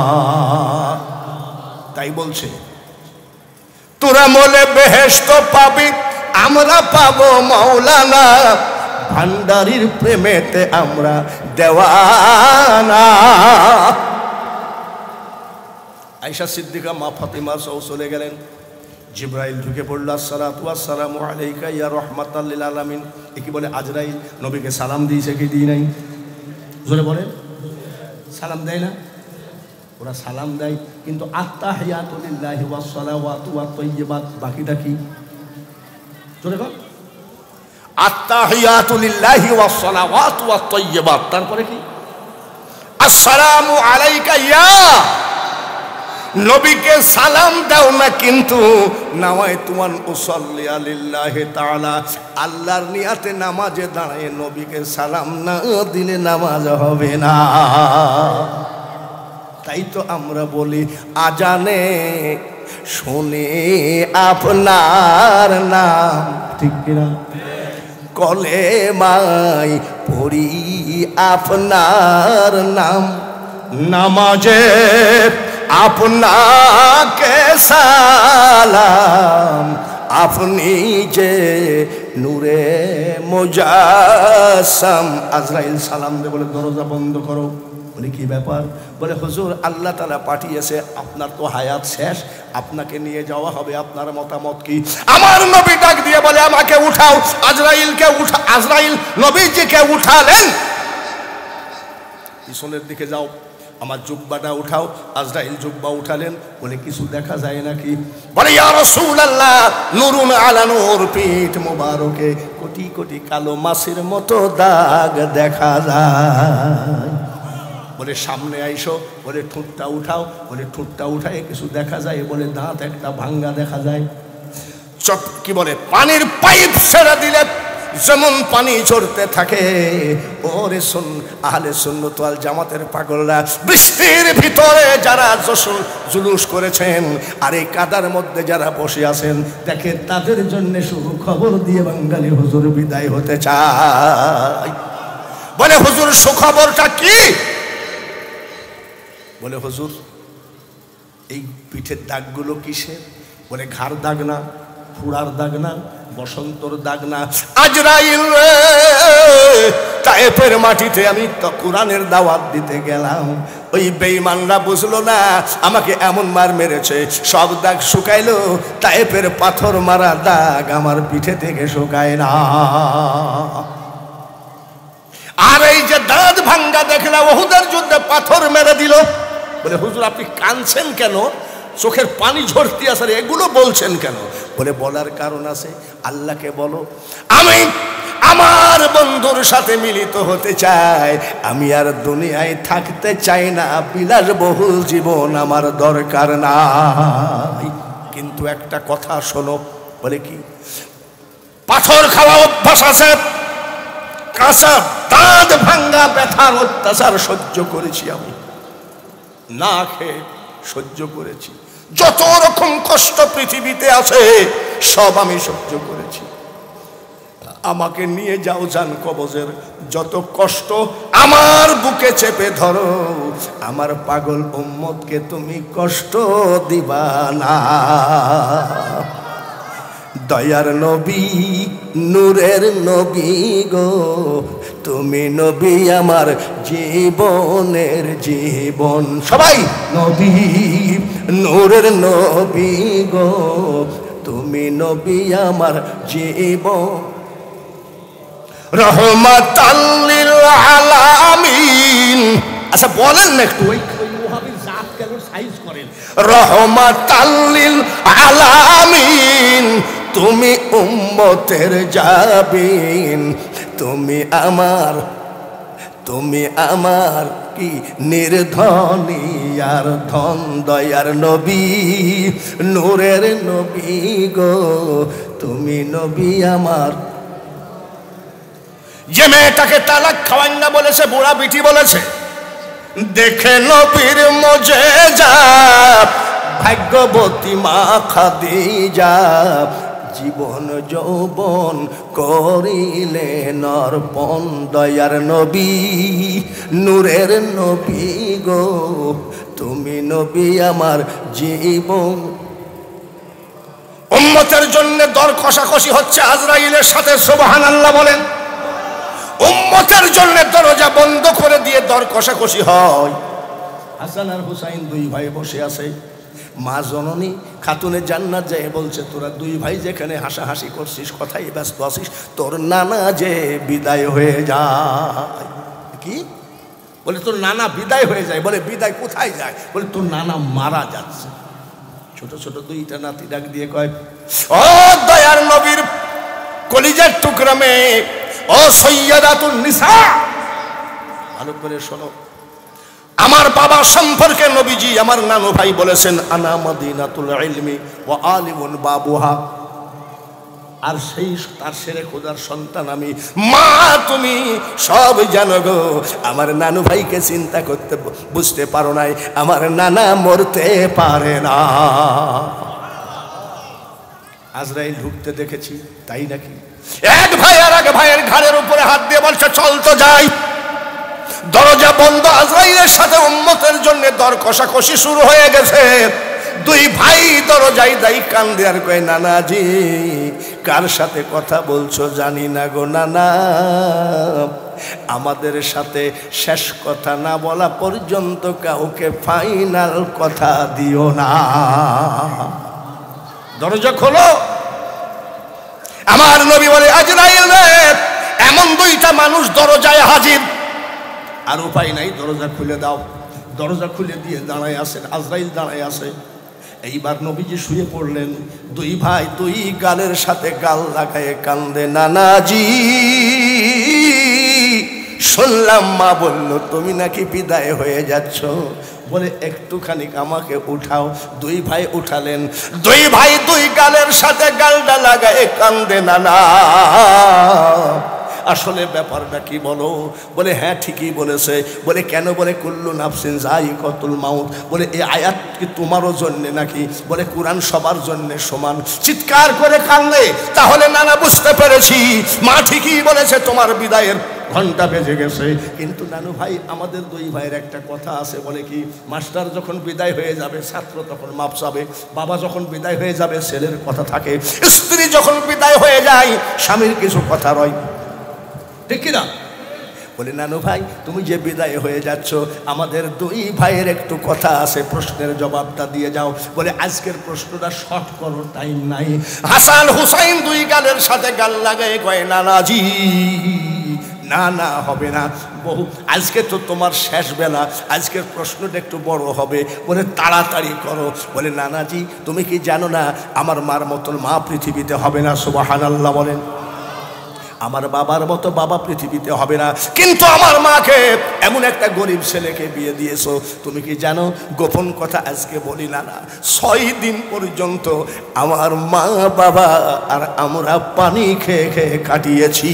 তাই বলছে তোরা বলে বেহেশত পাবি আমরা পাবো মৌলানা ভান্ডারির প্রেমেতে আমরা দেওয়ানা আয়েশা সিদ্দিকা মা ফাতিমা সহ চলে গেলেন জিব্রাইল ঢুকে পড়ল আসসালাতু ওয়াসসালামু আলাইকা ইয়া রাহমাতাল লিল আলামিন কি বলে আজরাইল নবীকে সালাম দিয়েছে কি দিই নাই জোরে বলে সালাম দেয় না ওরা সালাম দেয় কিন্তু আত্তাহিয়াতু লিল্লাহি ওয়াস সালাওয়াতু ওয়াত তাইয়্যিবাত বাকিটা কি জোরে বল আত্তাহিয়াতু লিল্লাহি ওয়াস সালাওয়াতু ওয়াত তাইয়্যিবাত তারপরে কি আসসালামু আলাইকা ইয়া নবীকে সালাম দাও না কিন্তু নাওয়াই তুমান উসাল্লি আলিল্লাহি তাআলা আল্লাহর নিয়াতে নামাজে দাঁড়ায় নবীকে সালাম না দিলে নামাজ হবে না তাই তো আমরা বলি আজানে শুনে আপনার নাম ঠিক কিনা কলেমায় পড়ি আপনার নাম নামাজে আপনাকে সালাম আপনি যে নূরে মুজাসসাম আজরাইল সালাম দে বলে দরজা বন্ধ করো বলে কি ব্যাপার বলে হুজুর আল্লাহ তাআলা পাঠিয়েছে আপনার তো হায়াত শেষ আপনাকে নিয়ে যাওয়া হবে আপনার মতামত কি আমার নবী ডাক দিয়ে বলে আমাকে উঠাও আজরাইলকে উঠা আজরাইল নবীজিকে উঠালেন পিছনের দিকে যাও আমার জুব্বাটা উঠাও আজরাইল জুব্বা উঠালেন বলে কিছু দেখা যায় নাকি বলে ইয়া রাসূলুল্লাহ নূরুন আলা নূর পিঠ মোবারকে কোটি কোটি কালো মাছের মতো দাগ দেখা যায় বলে সামনে আইসো বলে ঠোঁটটা উঠাও বলে ঠোঁটটা উঠায় কিছু দেখা যায় বলে দাঁত একটা ভাঙ্গা দেখা যায় চট কি বলে পানির পাইপ ছেড়ে দিলে যেমন পানি ঝরতে থাকে ওরে শুন আহলে সুন্নাত ওয়াল জামাতের পাগলরা বৃষ্টির ভিতরে যারা জুলুস করেছেন আর এই কাদার মধ্যে যারা বসে আছেন দেখেন তাদের জন্য শুধু খবর দিয়ে বাঙালি হুজুর বিদায় হতে চায় বলে হুজুর সুখবরটা কি বলে হুজুর এই পিঠের দাগগুলো কিসের? বলে ঘাড় দাগ না, ফুড়ার দাগ না, বসন্তর দাগ না। আজরাইল রে, তায়েফের মাটিতে আমি তো কোরআনের দাওয়াত দিতে গেলাম, ওই বেঈমানরা বুঝলো না আমাকে এমন মার মেরেছে, সব দাগ শুকাইলো, তায়েফের পাথর মারা দাগ আমার পিঠে থেকে শুকায় না। আর এই যে দাঁত ভাঙ্গা দেখলাম ওহুদের যুদ্ধে পাথর মেরে দিল। বলে হুজুর আপনি কাঁদছেন কেন, চোখের পানি ঝরতে আসে, এগুলো বলছেন কেন? বলে বলার কারণ আছে, আল্লাহকে বলো আমি আমার বন্ধুর সাথে মিলিত হতে চাই, আমি আর দুনিয়ায় থাকতে চাই না, বিলাসবহুল জীবন আমার দরকার নাই। কিন্তু একটা কথা শোনো। বলে কি? পাথর খাওয়া অভ্যাস আছে, কাঁচা দাঁত ভাঙ্গা ব্যথার অত্যাচার সহ্য করেছি, আমি না খেয়ে সহ্য করেছি, যত রকম কষ্ট পৃথিবীতে আছে সব আমি সহ্য করেছি। আমাকে নিয়ে যাও জান কবজের যত কষ্ট আমার বুকে চেপে ধরো, আমার পাগল উম্মতকে তুমি কষ্ট দিবা না। দয়ার নবী নূরের নবী গো, তুমি নবী আমার জীবনের জীবন। সবাই নবী নূরের নবী গো, তুমি নবী আমার জীবন। রহমাতাল লিল আলামিন। আচ্ছা বলেন না একটু, ওই ওহাবীর জাত কেন সাইজ করেন? রহমাতাল লিল আলামিন, তুমি উম্মতের জাবিন, তুমি আমার তুমি আমার কি নির্ধনী আর ধন। দয়ার নবী নূরের নবী গো, তুমি নবী আমার। যে মেয়েটাকে তালাক খাওয়ান না বলেছে, বুড়া বিটি বলেছে, দেখে নবীর মুজিজা ভাগ্যবতী মা খাদিজা, জীবন যৌবন করিলেন অর্পণ। দয়ার নবী নূরের নবী গো, তুমি নবী আমার জীবন। উম্মতের জন্য দর কষাকষি হচ্ছে আজরাইলের সাথে, সুবহানাল্লাহ বলেন। উম্মতের জন্য দরজা বন্ধ করে দিয়ে দর কষাকষি হয়। হাসান আর হুসাইন দুই ভাই বসে আছে, মা জননী খাতুনে জান্নাত যায় বলছে, তোরা দুই ভাই যেখানে হাসাহাসি করছিস, কথাই ব্যস্ত আছিস, তোর নানা যে বিদায় হয়ে যায়। কি বলে? তোর নানা বিদায় হয়ে যায়। বলে বিদায় কোথায় যায়? বলে তোর নানা মারা যাচ্ছে। ছোট ছোট দুইটা নাতি ডাক দিয়ে কয়, ও দয়ার নবীর কলিজার টুকরা মেয়ে, ও সৈয়দাতুন নিসা, ভালো করে শোনো। আমার বাবা সম্পর্কে নবীজি আমার নানু ভাই বলেছেন, আনা মদিনাতুল ইলমি ওয়া আলিমুন বাবুহা। আর সেই তার সেরে খোদার সন্তান আমি। মা তুমি সব জানো গো, আমার নানু ভাইকে চিন্তা করতে বুঝতে পারো নাই, আমার নানা মরতে পারে না। আজরাইল ঢুকতে দেখেছি, তাই নাকি? এক ভাই আর এক ভাইয়ের ঘাড়ের উপরে হাত দিয়ে বলছে, চল তো যাই। দরজা বন্ধ, আজরাইলের সাথে উম্মতের জন্য দর কষাকষি শুরু হয়ে গেছে। দুই ভাই দরজায় দাই কান্দে আর কয়, নানাজি কার সাথে কথা বলছো জানি না গো নানা, আমাদের সাথে শেষ কথা না বলা পর্যন্ত কাউকে ফাইনাল কথা দিও না। দরজা খোলো। আমার নবী বলে, আজরাইল রে, এমন দুইটা মানুষ দরজায় হাজির, আর উপায় নাই, দরজা খুলে দাও। দরজা খুলে দিয়ে দাঁড়ায় আসেন, আজরাইল দাঁড়ায় আসে। এইবার নবীজি শুয়ে পড়লেন, দুই ভাই দুই গালের সাথে গাল লাগায়ে কান্দে, নানাজি শুনলাম মা বলল তুমি নাকি বিদায় হয়ে যাচ্ছ, বলে একটুখানি আমাকে উঠাও। দুই ভাই উঠালেন, দুই ভাই দুই গালের সাথে গালটা লাগায়ে কান্দে, নানা আসলে ব্যাপারটা কি বলো? বলে হ্যাঁ ঠিকই বলেছে। বলে কেন? বলে কুল্লু নাফসিন যায়িকাতুল মাউত। বলে এই আয়াত কি তোমারও জন্যে নাকি? বলে কুরআন সবার জন্যে সমান। চিৎকার করে কান্দে। তাহলে নানা বুঝতে পেরেছি মা ঠিকই বলেছে, তোমার বিদায়ের ঘন্টা বেজে গেছে। কিন্তু নানু ভাই আমাদের দুই ভাইয়ের একটা কথা আছে, বলে কি, মাস্টার যখন বিদায় হয়ে যাবে ছাত্র তখন মাপ চাবে, বাবা যখন বিদায় হয়ে যাবে ছেলের কথা থাকে, স্ত্রী যখন বিদায় হয়ে যায় স্বামীর কিছু কথা রয়, ঠিক কিনা? বলে নানু ভাই তুমি যে বিদায় হয়ে যাচ্ছ আমাদের দুই ভাইয়ের একটু কথা আছে, প্রশ্নের জবাবটা দিয়ে যাও। বলে আজকের প্রশ্নটা শর্ট করো, টাইম নাই। হাসান হুসাইন দুই গালের সাথে গাল লাগায় কয় নানাজি না না হবে না, বহু আজকে তো তোমার শেষ বেলা, আজকের প্রশ্নটা একটু বড় হবে, বলে তাড়াতাড়ি করো। বলে নানাজি তুমি কি জানো না আমার মার মতন মা পৃথিবীতে হবে না? সুবহানাল্লাহ বলেন। আমার বাবার মতো বাবা পৃথিবীতে হবে না, কিন্তু আমার মাকে এমন একটা গরিব ছেলেকে বিয়ে দিয়েছো। তুমি কি জানো, গোপন কথা আজকে বলি না না, ছয় দিন পর্যন্ত আমার মা বাবা আর আমরা পানি খেয়ে খেয়ে কাটিয়েছি,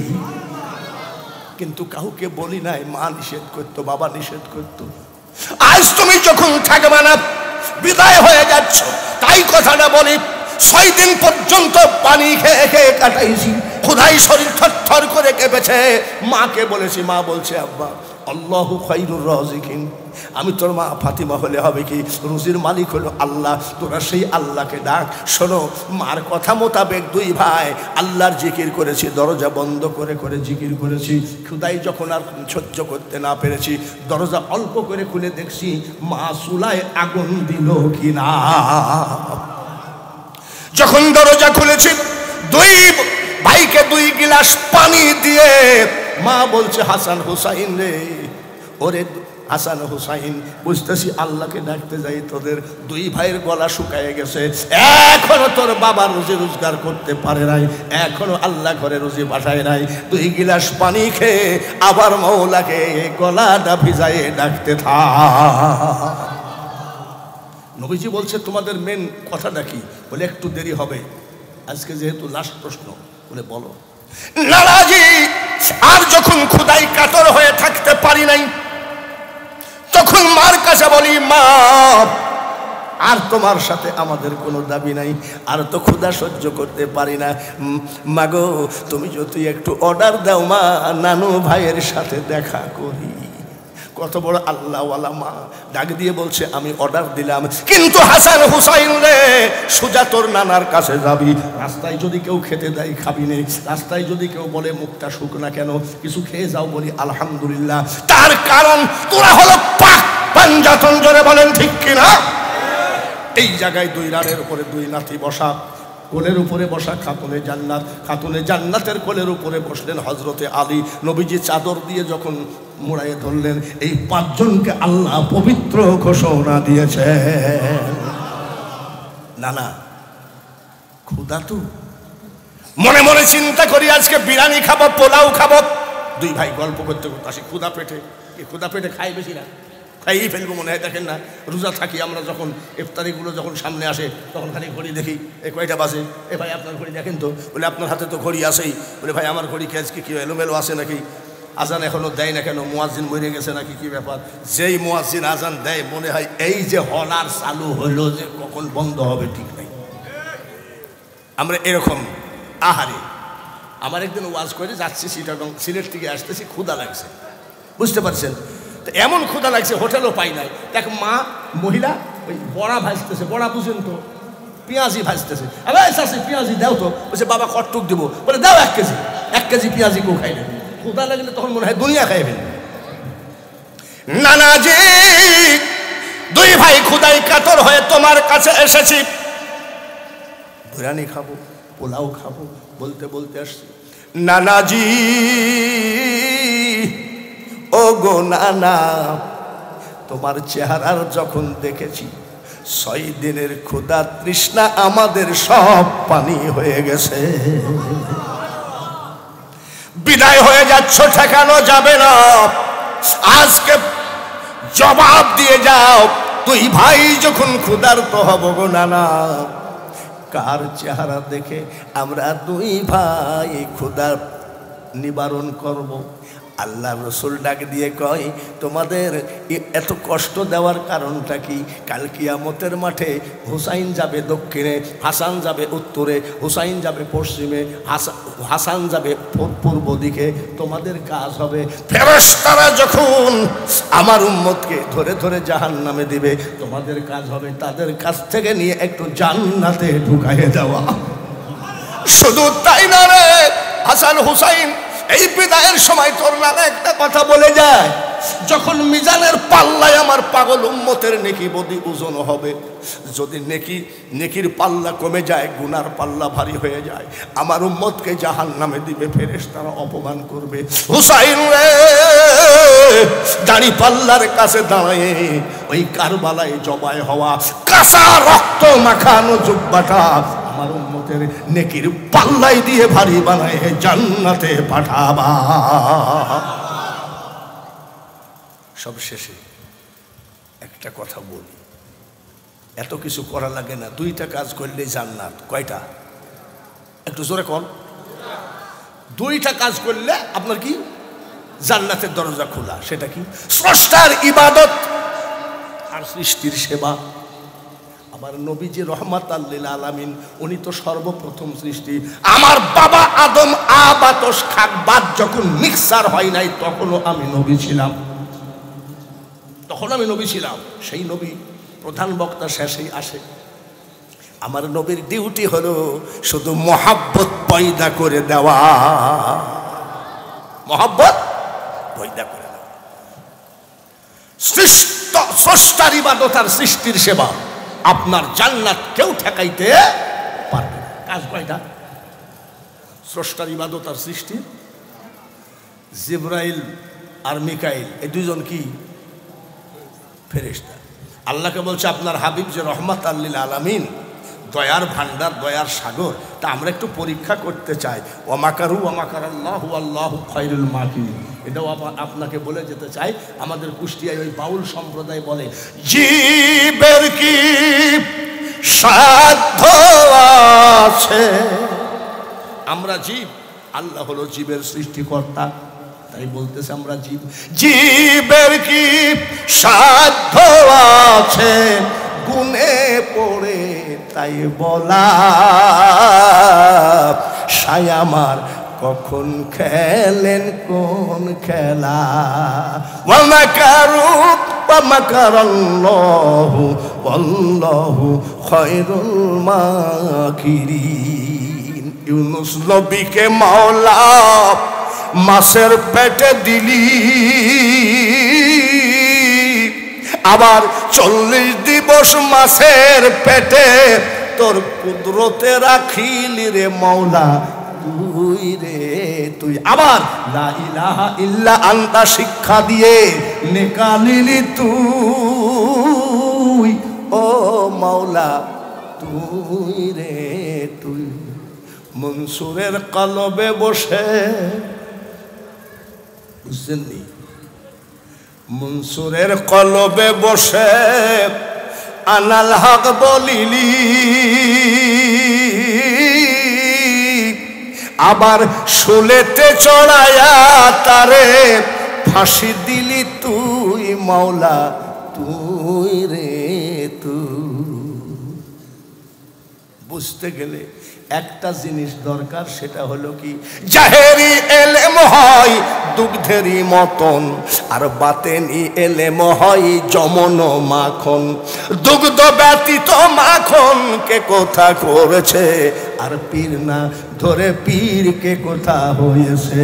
কিন্তু কাউকে বলি নাই। মা নিষেধ করতো, বাবা নিষেধ করতো। আজ তুমি যখন থাকবে না, বিদায় হয়ে যাচ্ছ, তাই কথাটা বলি, ছয় দিন পর্যন্ত পানি খেয়ে খেয়ে কাটাইছি, ক্ষুধায় শরীর থরথর করে কেঁপেছে। মাকে বলেছি, মা বলছে আব্বা আল্লাহু খায়রুর রাযিকিন, আমি তোর মা ফাতিমা হলে হবে কি, রুজির মালিক হলো আল্লাহ, তোরা সেই আল্লাহকে ডাক। শোনো, মার কথা মোতাবেক দুই ভাই আল্লাহর জিকির করেছি, দরজা বন্ধ করে করে জিকির করেছি। ক্ষুধায় যখন আর সহ্য করতে না পেরেছি, দরজা অল্প করে খুলে দেখছি মা চুলায় আগুন দিল কিনা। যখন দরজা খুলেছি, দুই ভাইকে দুই গিলাস পানি দিয়ে মা বলছে হাসান হুসাইন রে, ওরে হাসান হুসাইন, বুঝতেছি আল্লাহকে ডাকতে যাই তোদের দুই ভাইয়ের গলা শুকায় গেছে, এখনো তোর বাবা রুজি রোজগার করতে পারে নাই, এখনো আল্লাহ ঘরে রুজি পাঠায় নাই। দুই গিলাস পানি খেয়ে আবার মওলাকে গলাটা ভিজায়ে ডাকতে থাক। নবীজি বলছে তোমাদের মেন কথাটা কি? বলে একটু দেরি হবে, আজকে যেহেতু লাস্ট প্রশ্ন। বলে বলো। নানাজি আর যখন ক্ষুধায় কাতর হয়ে থাকতে পারি নাই, তখন মার কাছে বলি মা আর তোমার সাথে আমাদের কোনো দাবি নাই, আর তো ক্ষুধা সহ্য করতে পারি না, মাগো তুমি যদি একটু অর্ডার দাও মা, নানু ভাইয়ের সাথে দেখা করি। কত বড় আল্লাহওয়ালা মা, ডাক দিয়ে বলছে আমি অর্ডার দিলাম, কিন্তু হাসান হুসাইন রে সোজা তোর নানার কাছে যাবি, রাস্তায় যদি কেউ খেতে দেয় খাবি নেই, রাস্তায় যদি কেউ বলে মুখটা শুক না কেন, কিছু খেয়ে যাও, বলি আলহামদুলিল্লাহ। তার কারণ তোরা হলো পাক পাঞ্জাতন, জোরে বলেন ঠিক কিনা? এই জায়গায় দুই রানের উপরে দুই নাতি বসা, কোলের উপরে বসা খাতুনে জান্নাত, খাতুনে জান্নাতের কোলের উপরে বসলেন হজরতে আলী। নবীজি চাদর দিয়ে যখন মুড়াইয়ে ধরলেন, এই পাঁচজনকে আল্লাহ পবিত্র ঘোষণা দিয়েছে। না না, ক্ষুধা তো মনে মনে চিন্তা করি আজকে বিরিয়ানি খাবো, পোলাও খাবো। দুই ভাই গল্প করতে করতে আসি, ক্ষুধা পেটে, এই ক্ষুধা পেটে খাই বেশি না, খাইয়েই ফেলবো মনে হয়। দেখেন না, রোজা থাকি আমরা, যখন ইফতারিগুলো যখন সামনে আসে তখন খালি ঘড়ি দেখি, এ কয়টা বাজে, এ ভাই আপনার ঘড়ি দেখেন তো, বলে আপনার হাতে তো ঘড়ি আসেই, বলে ভাই আমার ঘড়ি আজকে কি এলোমেলো আছে নাকি, আজান এখনো দেয় না কেন, মুয়াজ্জিন মরে গেছে নাকি, কি ব্যাপার? যেই মুয়াজ্জিন আজান দেয় মনে হয় এই যে হলার চালু হলো, যে কখন বন্ধ হবে ঠিক নাই। আমরা এরকম আহারে। আমার একদিন ওয়াজ করে যাচ্ছি চিটাগং, সিলেট থেকে আসতেছি, ক্ষুধা লাগছে, বুঝতে পারছেন? তো এমন ক্ষুধা লাগছে, হোটেলও পাই নাই। দেখ মা মহিলা ওই বড়া ভাজতেছে, বড়া বুঝেন তো, পেঁয়াজি ভাজতেছে, আবার চাষি পেঁয়াজি দাও তো, বলছে বাবা কটটুক দেবো, বলে দাও এক কেজি, এক কেজি পেঁয়াজি কেউ খাই না। ক্ষুধা লাগলে তখন মনে হয় দুনিয়া খাই ফেলবে। নানাজি দুই ভাই ক্ষুধায় কাতর হয়ে তোমার কাছে এসেছি, বিরিয়ানি খাবো, পোলাও খাবো বলতে বলতে আসছি। নানাজি ও গো নানা, তোমার চেহারার যখন দেখেছি, ছয় দিনের ক্ষুধা তৃষ্ণা আমাদের সব পানি হয়ে গেছে। বিদায় হয়ে যাচ্ছ, ঠেকানো যাবে না, আজকে জবাব দিয়ে যাও। তুই ভাই যখন ক্ষুধার্ত হব গো নানা, কার চেহারা দেখে আমরা দুই ভাই ক্ষুধা নিবারণ করব? আল্লাহ রসুল ডাক দিয়ে কয়, তোমাদের এত কষ্ট দেওয়ার কারণটা কি? কাল কিয়ামতের মাঠে হুসাইন যাবে দক্ষিণে, হাসান যাবে উত্তরে, হুসাইন যাবে পশ্চিমে, হাসান যাবে পূর্ব দিকে। তোমাদের কাজ হবে ফেরেশতারা যখন আমার উম্মতকে ধরে ধরে জাহান্নামে দিবে, তোমাদের কাজ হবে তাদের কাছ থেকে নিয়ে একটু জান্নাতে ঢুকাইয়ে দেওয়া। শুধু তাই না রে হাসান হুসাইন, এই বিদায়ের সময় তোর নানা একটা কথা বলে যায়, যখন মিজানের পাল্লায় আমার পাগল উম্মতের নেকি বদি ওজন হবে, যদি নেকি নেকির পাল্লা কমে যায়, গুনার পাল্লা ভারী হয়ে যায়, আমার উম্মতকে জাহান্নামে দিবে, ফেরেশতারা অপমান করবে। হুসাইন রে দাড়ি পাল্লার কাছে দাঁড়ায় ওই কারবালায় জবাই হওয়া কাঁচা রক্ত মাখানো জুব্বাটা আমার উম্মতের নেকির পাল্লাই দিয়ে ভারী বানায় জান্নাতে পাঠাবা। সব শেষে একটা কথা বলি, এত কিছু করা লাগে না, দুইটা কাজ করলে জান্নাত। কয়টা? একটু জোরে কর। দুইটা কাজ করলে আপনার কি জান্নাতের দরজা খোলা। সেটা কি? স্রষ্টার ইবাদত আর সৃষ্টির সেবা। আমার নবীজি রহমাতাল লিল আলামিন, উনি তো সর্বপ্রথম সৃষ্টি। আমার বাবা আদম আবাতস খাক বাদ যখন মিক্সার হয় নাই, তখনও আমি নবী ছিলাম, তখন আমি নবী ছিলাম। সেই নবী প্রধান বক্তা শেষেই আসে। আমার নবীর ডিউটি হলো শুধু মহাব্বত পয়দা করে দেওয়া, মহাব্বত পয়দা করে দেওয়া। সৃষ্ট স্রষ্টার ইবাদত আর সৃষ্টির সেবা, আপনার জান্নাত কেউ ঠেকাইতে পারবে না। কাজ কয়টা? স্রষ্টার ইবাদত আর সৃষ্টি। জিবরাইল আর মিকাইল এই দুইজন কি? ফেরেশতা। আল্লাহকে বলছে আপনার হাবিব যে রহমাত লিল আলামিন, দয়ার ভান্ডার, দয়ার সাগর, তা আমরা একটু পরীক্ষা করতে চাই। ওয়ামাকারু ওয়ামাকারাল্লাহু আল্লাহু খায়রুল মাকিরিন। এটাও আপনাকে বলে যেতে চাই, আমাদের কুষ্টিয়ায় ওই বাউল সম্প্রদায় বলে, জীবের কি সাধ্য আছে। আমরা জীব, আল্লাহ হলো জীবের সৃষ্টিকর্তা, তাই বলতেছে আমরা জীব। জীবের কি সাধ্য আছে গুনে পড়ে তাই বলা, সায়ামার কখন খেলেন কোন খেলা। ওয়া মাকারু ওয়া মাকারাল্লাহু ওয়াল্লাহু খায়রুল মাকিরিন। ইউনূস নবীকে মাওলা মাছের পেটে দিলি, আবার চল্লিশ দিবস মাছের পেটে তোর কুদরতে রাখিলি রে মাওলা তুই রে তুই। আবার লা ইলাহা ইল্লা আনতা শিক্ষা দিয়ে নেকালিলি তুই, ও মাওলা তুই রে তুই। মনসুরের কলবে বসে, বুঝছেন নি? মনসুরের কলবে বসে আনাল হক বলিলি, আবার শুলেতে চড়ায়া তারে ফাঁসি দিলি তুই মাওলা তুই রে তুই। বুঝতে গেলে একটা জিনিস দরকার, সেটা হলো কি? জাহেরি এলেম হয় দুগ্ধেরই মতন, আর বাতেনি এলেম হয় যমন মাখন। দুগ্ধ ব্যতীত মাখন কে কোথা করেছে, আর পীর না ধরে পীর কে কোথা হয়েছে।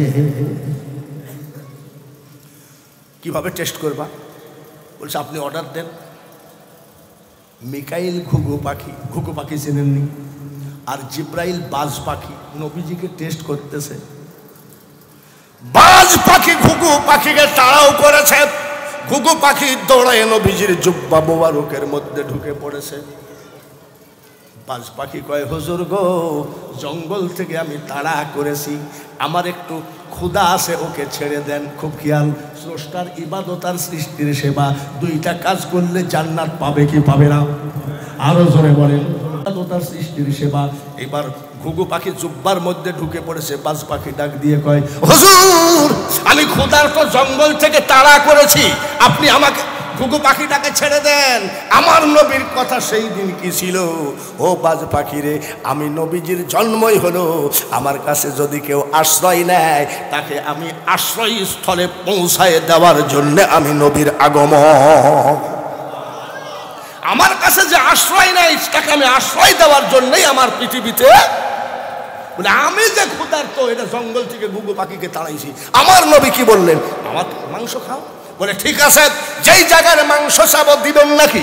কিভাবে টেস্ট করবা? বলছে আপনি অর্ডার দেন। মিকাইল ঘুঘু পাখি, ঘুঘু পাখি চেনেননি? আর জিব্রাইল বাজ পাখি, নবীজিকে টেস্ট করতেছে। বাজ পাখি ঘুঘু পাখিকে তাড়াও করেছে, ঘুঘু পাখি দৌড়ায় নবীজির জুব্বা মোবারকের মধ্যে ঢুকে পড়েছে। বাজ পাখি কয়, হুজুর গো, জঙ্গল থেকে আমি তাড়া করেছি, আমার একটু ক্ষুধা আছে, ওকে ছেড়ে দেন। খুব খেয়াল, স্রষ্টার ইবাদত আর সৃষ্টির সেবা, দুইটা কাজ করলে জান্নাত পাবে কি পাবে না? আরো জোরে বলেন। এত তার সৃষ্টির সেবা। এবার ঘুঘু পাখি জুব্বার মধ্যে ঢুকে পড়েছে। বাজ পাখি ডাক দিয়ে কয়, হুজুর আমি ক্ষুধার্ত জঙ্গল থেকে তাড়া করেছি, আপনি আমাকে ঘুঘু পাখিটাকে ছেড়ে দেন। আমার নবীর কথা সেই দিন কি ছিল? ও বাজ পাখিরে, আমি নবীজির জন্মই হলো, আমার কাছে যদি কেউ আশ্রয় নেয় তাকে আমি আশ্রয় স্থলে পৌঁছায় দেওয়ার জন্য আমি নবীর আগমন। আমার কাছে যে আশ্রয় নেয় তাকে আমি আশ্রয় দেওয়ার জন্যই আমার পৃথিবীতে। বলে আমি যে ক্ষুধার্ত, এটা জঙ্গল থেকে ঘুঘু পাখিকে তাড়াইছি। আমার নবী কি বললেন? আমার মাংস খাও। বলে ঠিক আছে, যেই জায়গার মাংস চাবো দিবেন নাকি?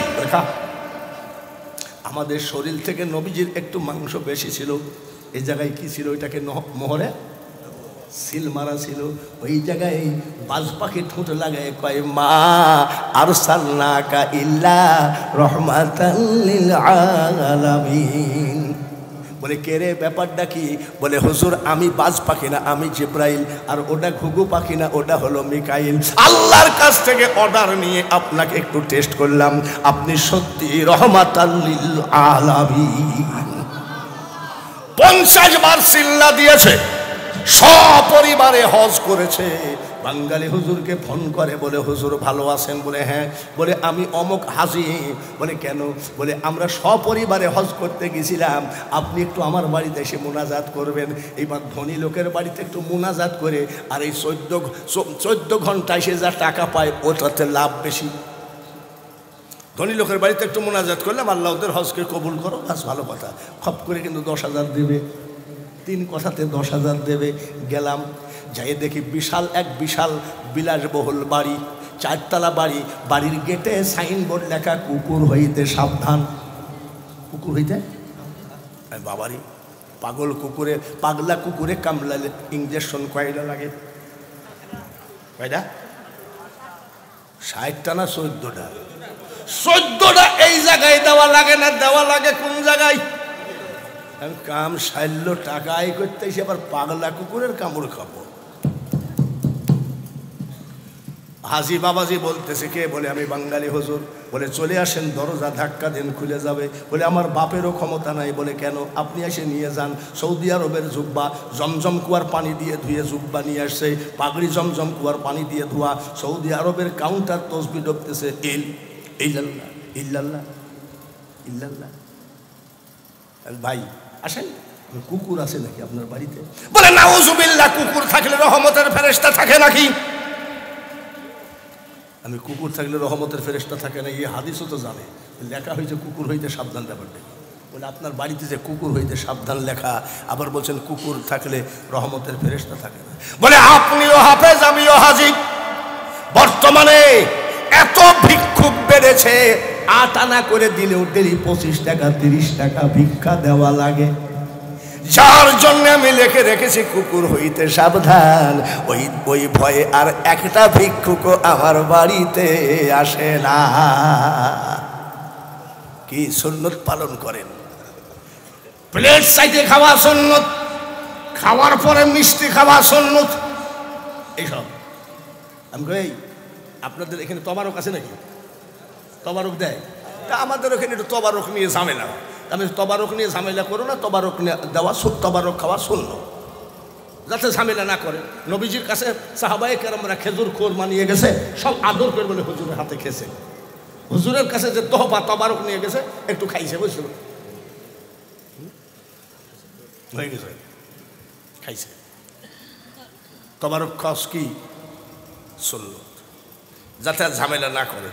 আমাদের শরীর থেকে নবীজির একটু মাংস বেশি ছিল। এই জায়গায় কি ছিল? ওইটাকে মোহরে সিল মারা ছিল। ওই জায়গায় বাজ পাখি ঠোঁট লাগায় কয়, মা আরসালনাকা ইল্লা রাহমাতাল লিল আলামিন। বলে কে রে, ব্যাপারটা কি? বলে হুজুর আমি বাজ পাখি না, আমি জিব্রাইল, আর ওটা ঘুঘু পাখি না, ওটা হলো মিকাইল। আল্লাহর কাছ থেকে অর্ডার নিয়ে আপনাকে একটু টেস্ট করলাম, আপনি সত্যি রহমাতাল লিল আলামিন। পঞ্চাশ বার সিল্লা দিয়েছে, সপরিবারে হজ করেছে। বাঙালি হুজুরকে ফোন করে, বলে হুজুর ভালো আছেন? বলে হ্যাঁ। বলে আমি অমুক হাজি। বলে কেন? বলে আমরা সপরিবারে হজ করতে গেছিলাম, আপনি একটু আমার বাড়িতে এসে মোনাজাত করবেন। এইবার ধনী লোকের বাড়িতে একটু মোনাজাত করে, আর এই চোদ্দ চোদ্দ ঘন্টায় সে যা টাকা পায় ওটাতে লাভ বেশি। ধনী লোকের বাড়িতে একটু মোনাজাত করলাম, আল্লাহ ওদের হজকে কবুল করো, বাস ভালো কথা। খপ করে কিন্তু দশ হাজার দেবে, তিন কথাতে দশ হাজার দেবে। গেলাম, যাই দেখি বিশাল এক বিশাল বিলাসবহুল বাড়ি, চারতলা বাড়ি। বাড়ির গেটে সাইনবোর্ড লেখা, কুকুর হইতে সাবধান। কুকুর হইতে বাবারি, পাগল কুকুরে, পাগলা কুকুরে কামড়ালে ইঞ্জেকশন কয়টা লাগে? কয়টা? ষাটটা না চোদ্দটা? চোদ্দটা। এই জায়গায় দেওয়া লাগে না, দেওয়া লাগে কোন জায়গায়? কাম সাইল টাকা আয় করতে এসে আবার পাগলা কুকুরের কামড় খাবো। হাজি বাবাজি বলতেছে, কে? বলে আমি বাঙালি হুজুর। বলে চলে আসেন, দরজা ধাক্কা দেন, খুলে যাবে। বলে আমার বাপেরও ক্ষমতা নাই। বলে কেন? আপনি এসে নিয়ে যান। সৌদি আরবের জুব্বা, জমজম কুয়ার পানি দিয়ে ধুয়ে জুব্বা নিয়ে আসছে, পাগড়ি জমজম কুয়ার পানি দিয়ে ধোয়া। সৌদি আরবের কাউন্টার তসবি ডুবতেছে, ইল ইল্লাল্লাহ ইল্লাল্লাহ ইল্লাল্লাহ। ভাই আসেন, কুকুর আছে নাকি আপনার বাড়িতে? বলে নাউজুবিল্লাহ, কুকুর থাকলে রহমতের ফেরেশতা থাকে নাকি? আমি কুকুর থাকলে রহমতের ফেরেশতা থাকে না, এই হাদিসও তো জানে, লেখা হয়েছে কুকুর হইতে সাবধান। ব্যাপারটা বলে আপনার বাড়িতে যে কুকুর হইতে সাবধান লেখা, আবার বলছেন কুকুর থাকলে রহমতের ফেরেশতা থাকে না। বলে আপনিও হাফেজ, আমিও হাজি। বর্তমানে এত ভিক্ষুক বেড়েছে, আট আনা করে দিলেও ডেলি পঁচিশ টাকা তিরিশ টাকা ভিক্ষা দেওয়া লাগে। যার জন্য আমি লিখে রেখেছি কুকুর হইতে সাবধান। ওই ওই ভয়ে আর একটা ভিক্ষুক আমার বাড়িতে আসে না। কি সুন্নত পালন করেন? প্লেট সাইডে খাওয়া সুন্নত, খাওয়ার পরে মিষ্টি খাওয়া সুন্নত, এইসব। আমি কই আপনাদের এখানে তবারক আছে নাকি? তবারক দেয়? তা আমাদের ওখানে একটু তবারক নিয়ে ঝামেলা। আমি তবারক নিয়ে ঝামেলা করো না, তবারক দেওয়া, তবারক খাওয়া শূন্য, যাতে ঝামেলা না করে। নবীজির কাছে সাহাবায়ে কেরামরা খেজুর কোরমা নিয়ে গেছে, সব আদর করে বলে হুজুরের হাতে খেয়েছে। হুজুরের কাছে যে তোহফা তবারক নিয়ে গেছে, একটু খাইছে, বুঝছিল, হয়ে গেছে, খাইছে। তবারক খাস কি শূন্য, যাতে ঝামেলা না করে।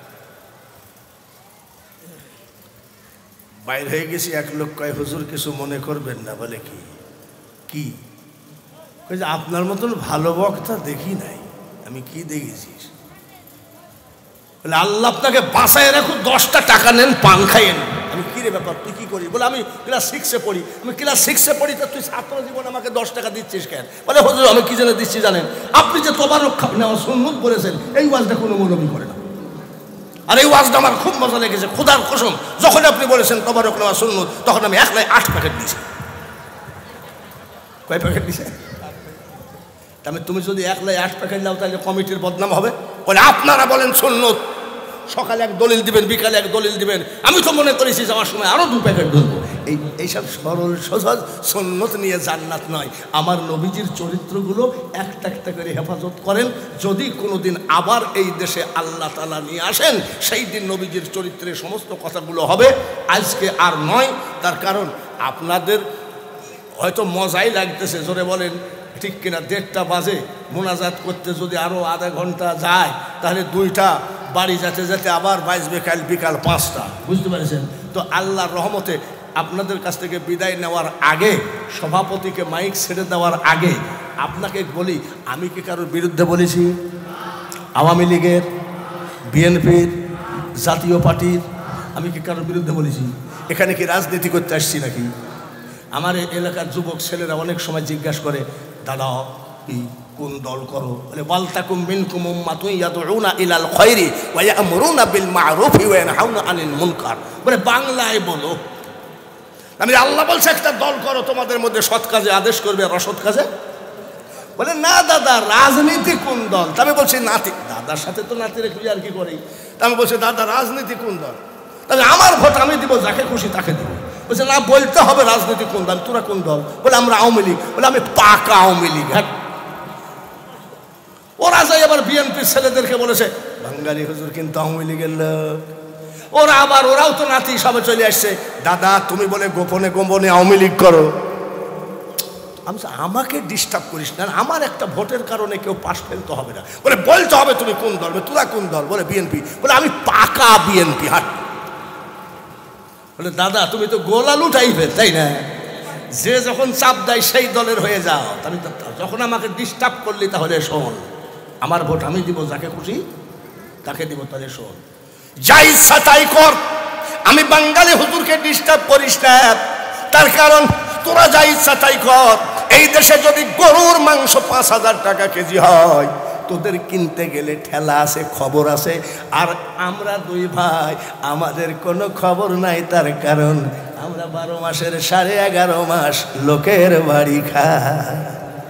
বাইরে হয়ে গেছি, এক লোক কয় হুজুর কিছু মনে করবেন না। বলে কি কি? যে আপনার মতন ভালো বক্তা দেখি নাই। আমি কি দেখেছিস? বলে আল্লাহ আপনাকে বাঁচায় রাখুন, দশটা টাকা নেন, পান খাইয়েন। আমি কি রে ব্যাপার, তুই কি করি? বলে আমি ক্লাস সিক্সে পড়ি। আমি ক্লাস সিক্সে পড়ি, তা তুই ছাত্র জীবন আমাকে দশ টাকা দিচ্ছিস কেন? বলে হুজুর আমি কি জন্য দিচ্ছি জানেন? আপনি যে তবারক নেওয়া সুন্নত বলেছেন, এই ওয়াজটা কোনো মৌলবি করে না। আর এই ওয়াজটা আমার খুব মজা লেগেছে, খোদার কসম। যখন আপনি বলেছেন তবারক নেওয়া সুন্নত, তখন আমি এক লাই আট প্যাকেট দিয়েছি। কয় প্যাকেট দিছে? তাহলে তুমি যদি এক লাই আট প্যাকেট নাও, তাহলে কমিটির বদনাম হবে। বলে আপনারা বলেন সুন্নত, সকালে এক দলিল দিবেন, বিকালে এক দলিল দিবেন। আমি তো মনে করেছি যাওয়ার সময় আরও দু প্যাকেট ধরবো। এই এইসব সরল সহজ সুন্নত নিয়ে জান্নাত নয়। আমার নবীজির চরিত্রগুলো একটা একটা করে হেফাজত করেন। যদি কোনোদিন আবার এই দেশে আল্লাহ তাআলা নিয়ে আসেন, সেই দিন নবীজির চরিত্রের সমস্ত কথাগুলো হবে, আজকে আর নয়। তার কারণ আপনাদের হয়তো মজাই লাগতেছে, জোরে বলেন ঠিক কিনা। দেড়টা বাজে, মোনাজাত করতে যদি আরও আধা ঘন্টা যায়, তাহলে দুইটা বাড়ি যেতে যেতে আবার বাজবে কাল বিকাল পাঁচটা, বুঝতে পেরেছেন তো। আল্লাহর রহমতে আপনাদের কাছ থেকে বিদায় নেওয়ার আগে, সভাপতিকে মাইক ছেড়ে দেওয়ার আগে আপনাকে বলি, আমি কি কারোর বিরুদ্ধে বলেছি? আওয়ামী লীগের, বিএনপির, জাতীয় পার্টির আমি কি কারোর বিরুদ্ধে বলেছি? এখানে কি রাজনীতি করতে আসছি নাকি? আমার এলাকার যুবক ছেলেরা অনেক সময় জিজ্ঞাসা করে, দাদা কি কোন দল করো? বলে ওয়ালতাকুম মিনকুম উম্মাতুন ইয়াদউনা ইলাল খায়রি ওয়া ইয়া'মুরুনা বিল মা'রুফি ওয়া ইয়ানহাউনা আনিল মুনকার। বলে বাংলায় বলো। আমি আল্লাহ বলছে একটা দল করো, তোমাদের মধ্যে সৎ কাজে আদেশ করবে আর অসৎ কাজে। বলে না দাদা, রাজনীতি কোন দল? আমি বলছি নাতি, দাদার সাথে তো নাতির একটু আর কি করি। আমি বলছি দাদা রাজনীতি কোন দল? তাহলে আমার ভোট আমি দিব, যাকে খুশি তাকে দিব। বলছে না, বলতে হবে রাজনীতি কোন দল। তোরা কোন দল? বলে আমরা আওয়ামী লীগ। বলে আমি পাকা আওয়ামী লীগ। ওরা যাই আবার বিএনপির ছেলেদেরকে বলেছে বাঙালি হুজুর কিন্তু আওয়ামী লীগের লোক। ওরা আবার, ওরাও তো নাতি সবে চলে আসছে, দাদা তুমি বলে গোপনে গোপনে আওয়ামী লীগ করো। আমি আমাকে ডিস্টার্ব করিস না, আমার একটা ভোটের কারণে কেউ পাশ ফেলতে হবে না। বলে বলতে হবে তুমি কোন দল? তোরা কোন দল? বলে বিএনপি। বলে আমি পাকা বিএনপি। হাট। বলে দাদা তুমি তো গোলালু টাইপের, তাই না? যে যখন চাপ দেয় সেই দলের হয়ে যাও। আমি তো যখন আমাকে ডিস্টার্ব করলি তাহলে শোন, আমার ভোট আমি দিব, যাকে খুশি তাকে দিব। তাহলে শোন, যা ইচ্ছা তাই কর, আমি বাঙালি হুজুরকে ডিস্টার্ব করিস না। তার কারণ তোরা যা ইচ্ছা তাই কর। এই দেশে যদি গরুর মাংস পাঁচ হাজার টাকা কেজি হয়, তোদের কিনতে গেলে ঠেলা আছে, খবর আছে। আর আমরা দুই ভাই, আমাদের কোনো খবর নাই। তার কারণ আমরা বারো মাসের সাড়ে এগারো মাস লোকের বাড়ি খাই।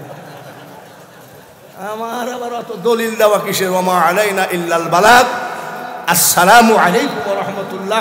আমার আবার অত দলিল দেওয়া কিসের? ওয়া মা আলাইনা ইল্লাল বালাগ। আসসালামু আলাইকুম ওয়া রাহমাতুল্লাহ।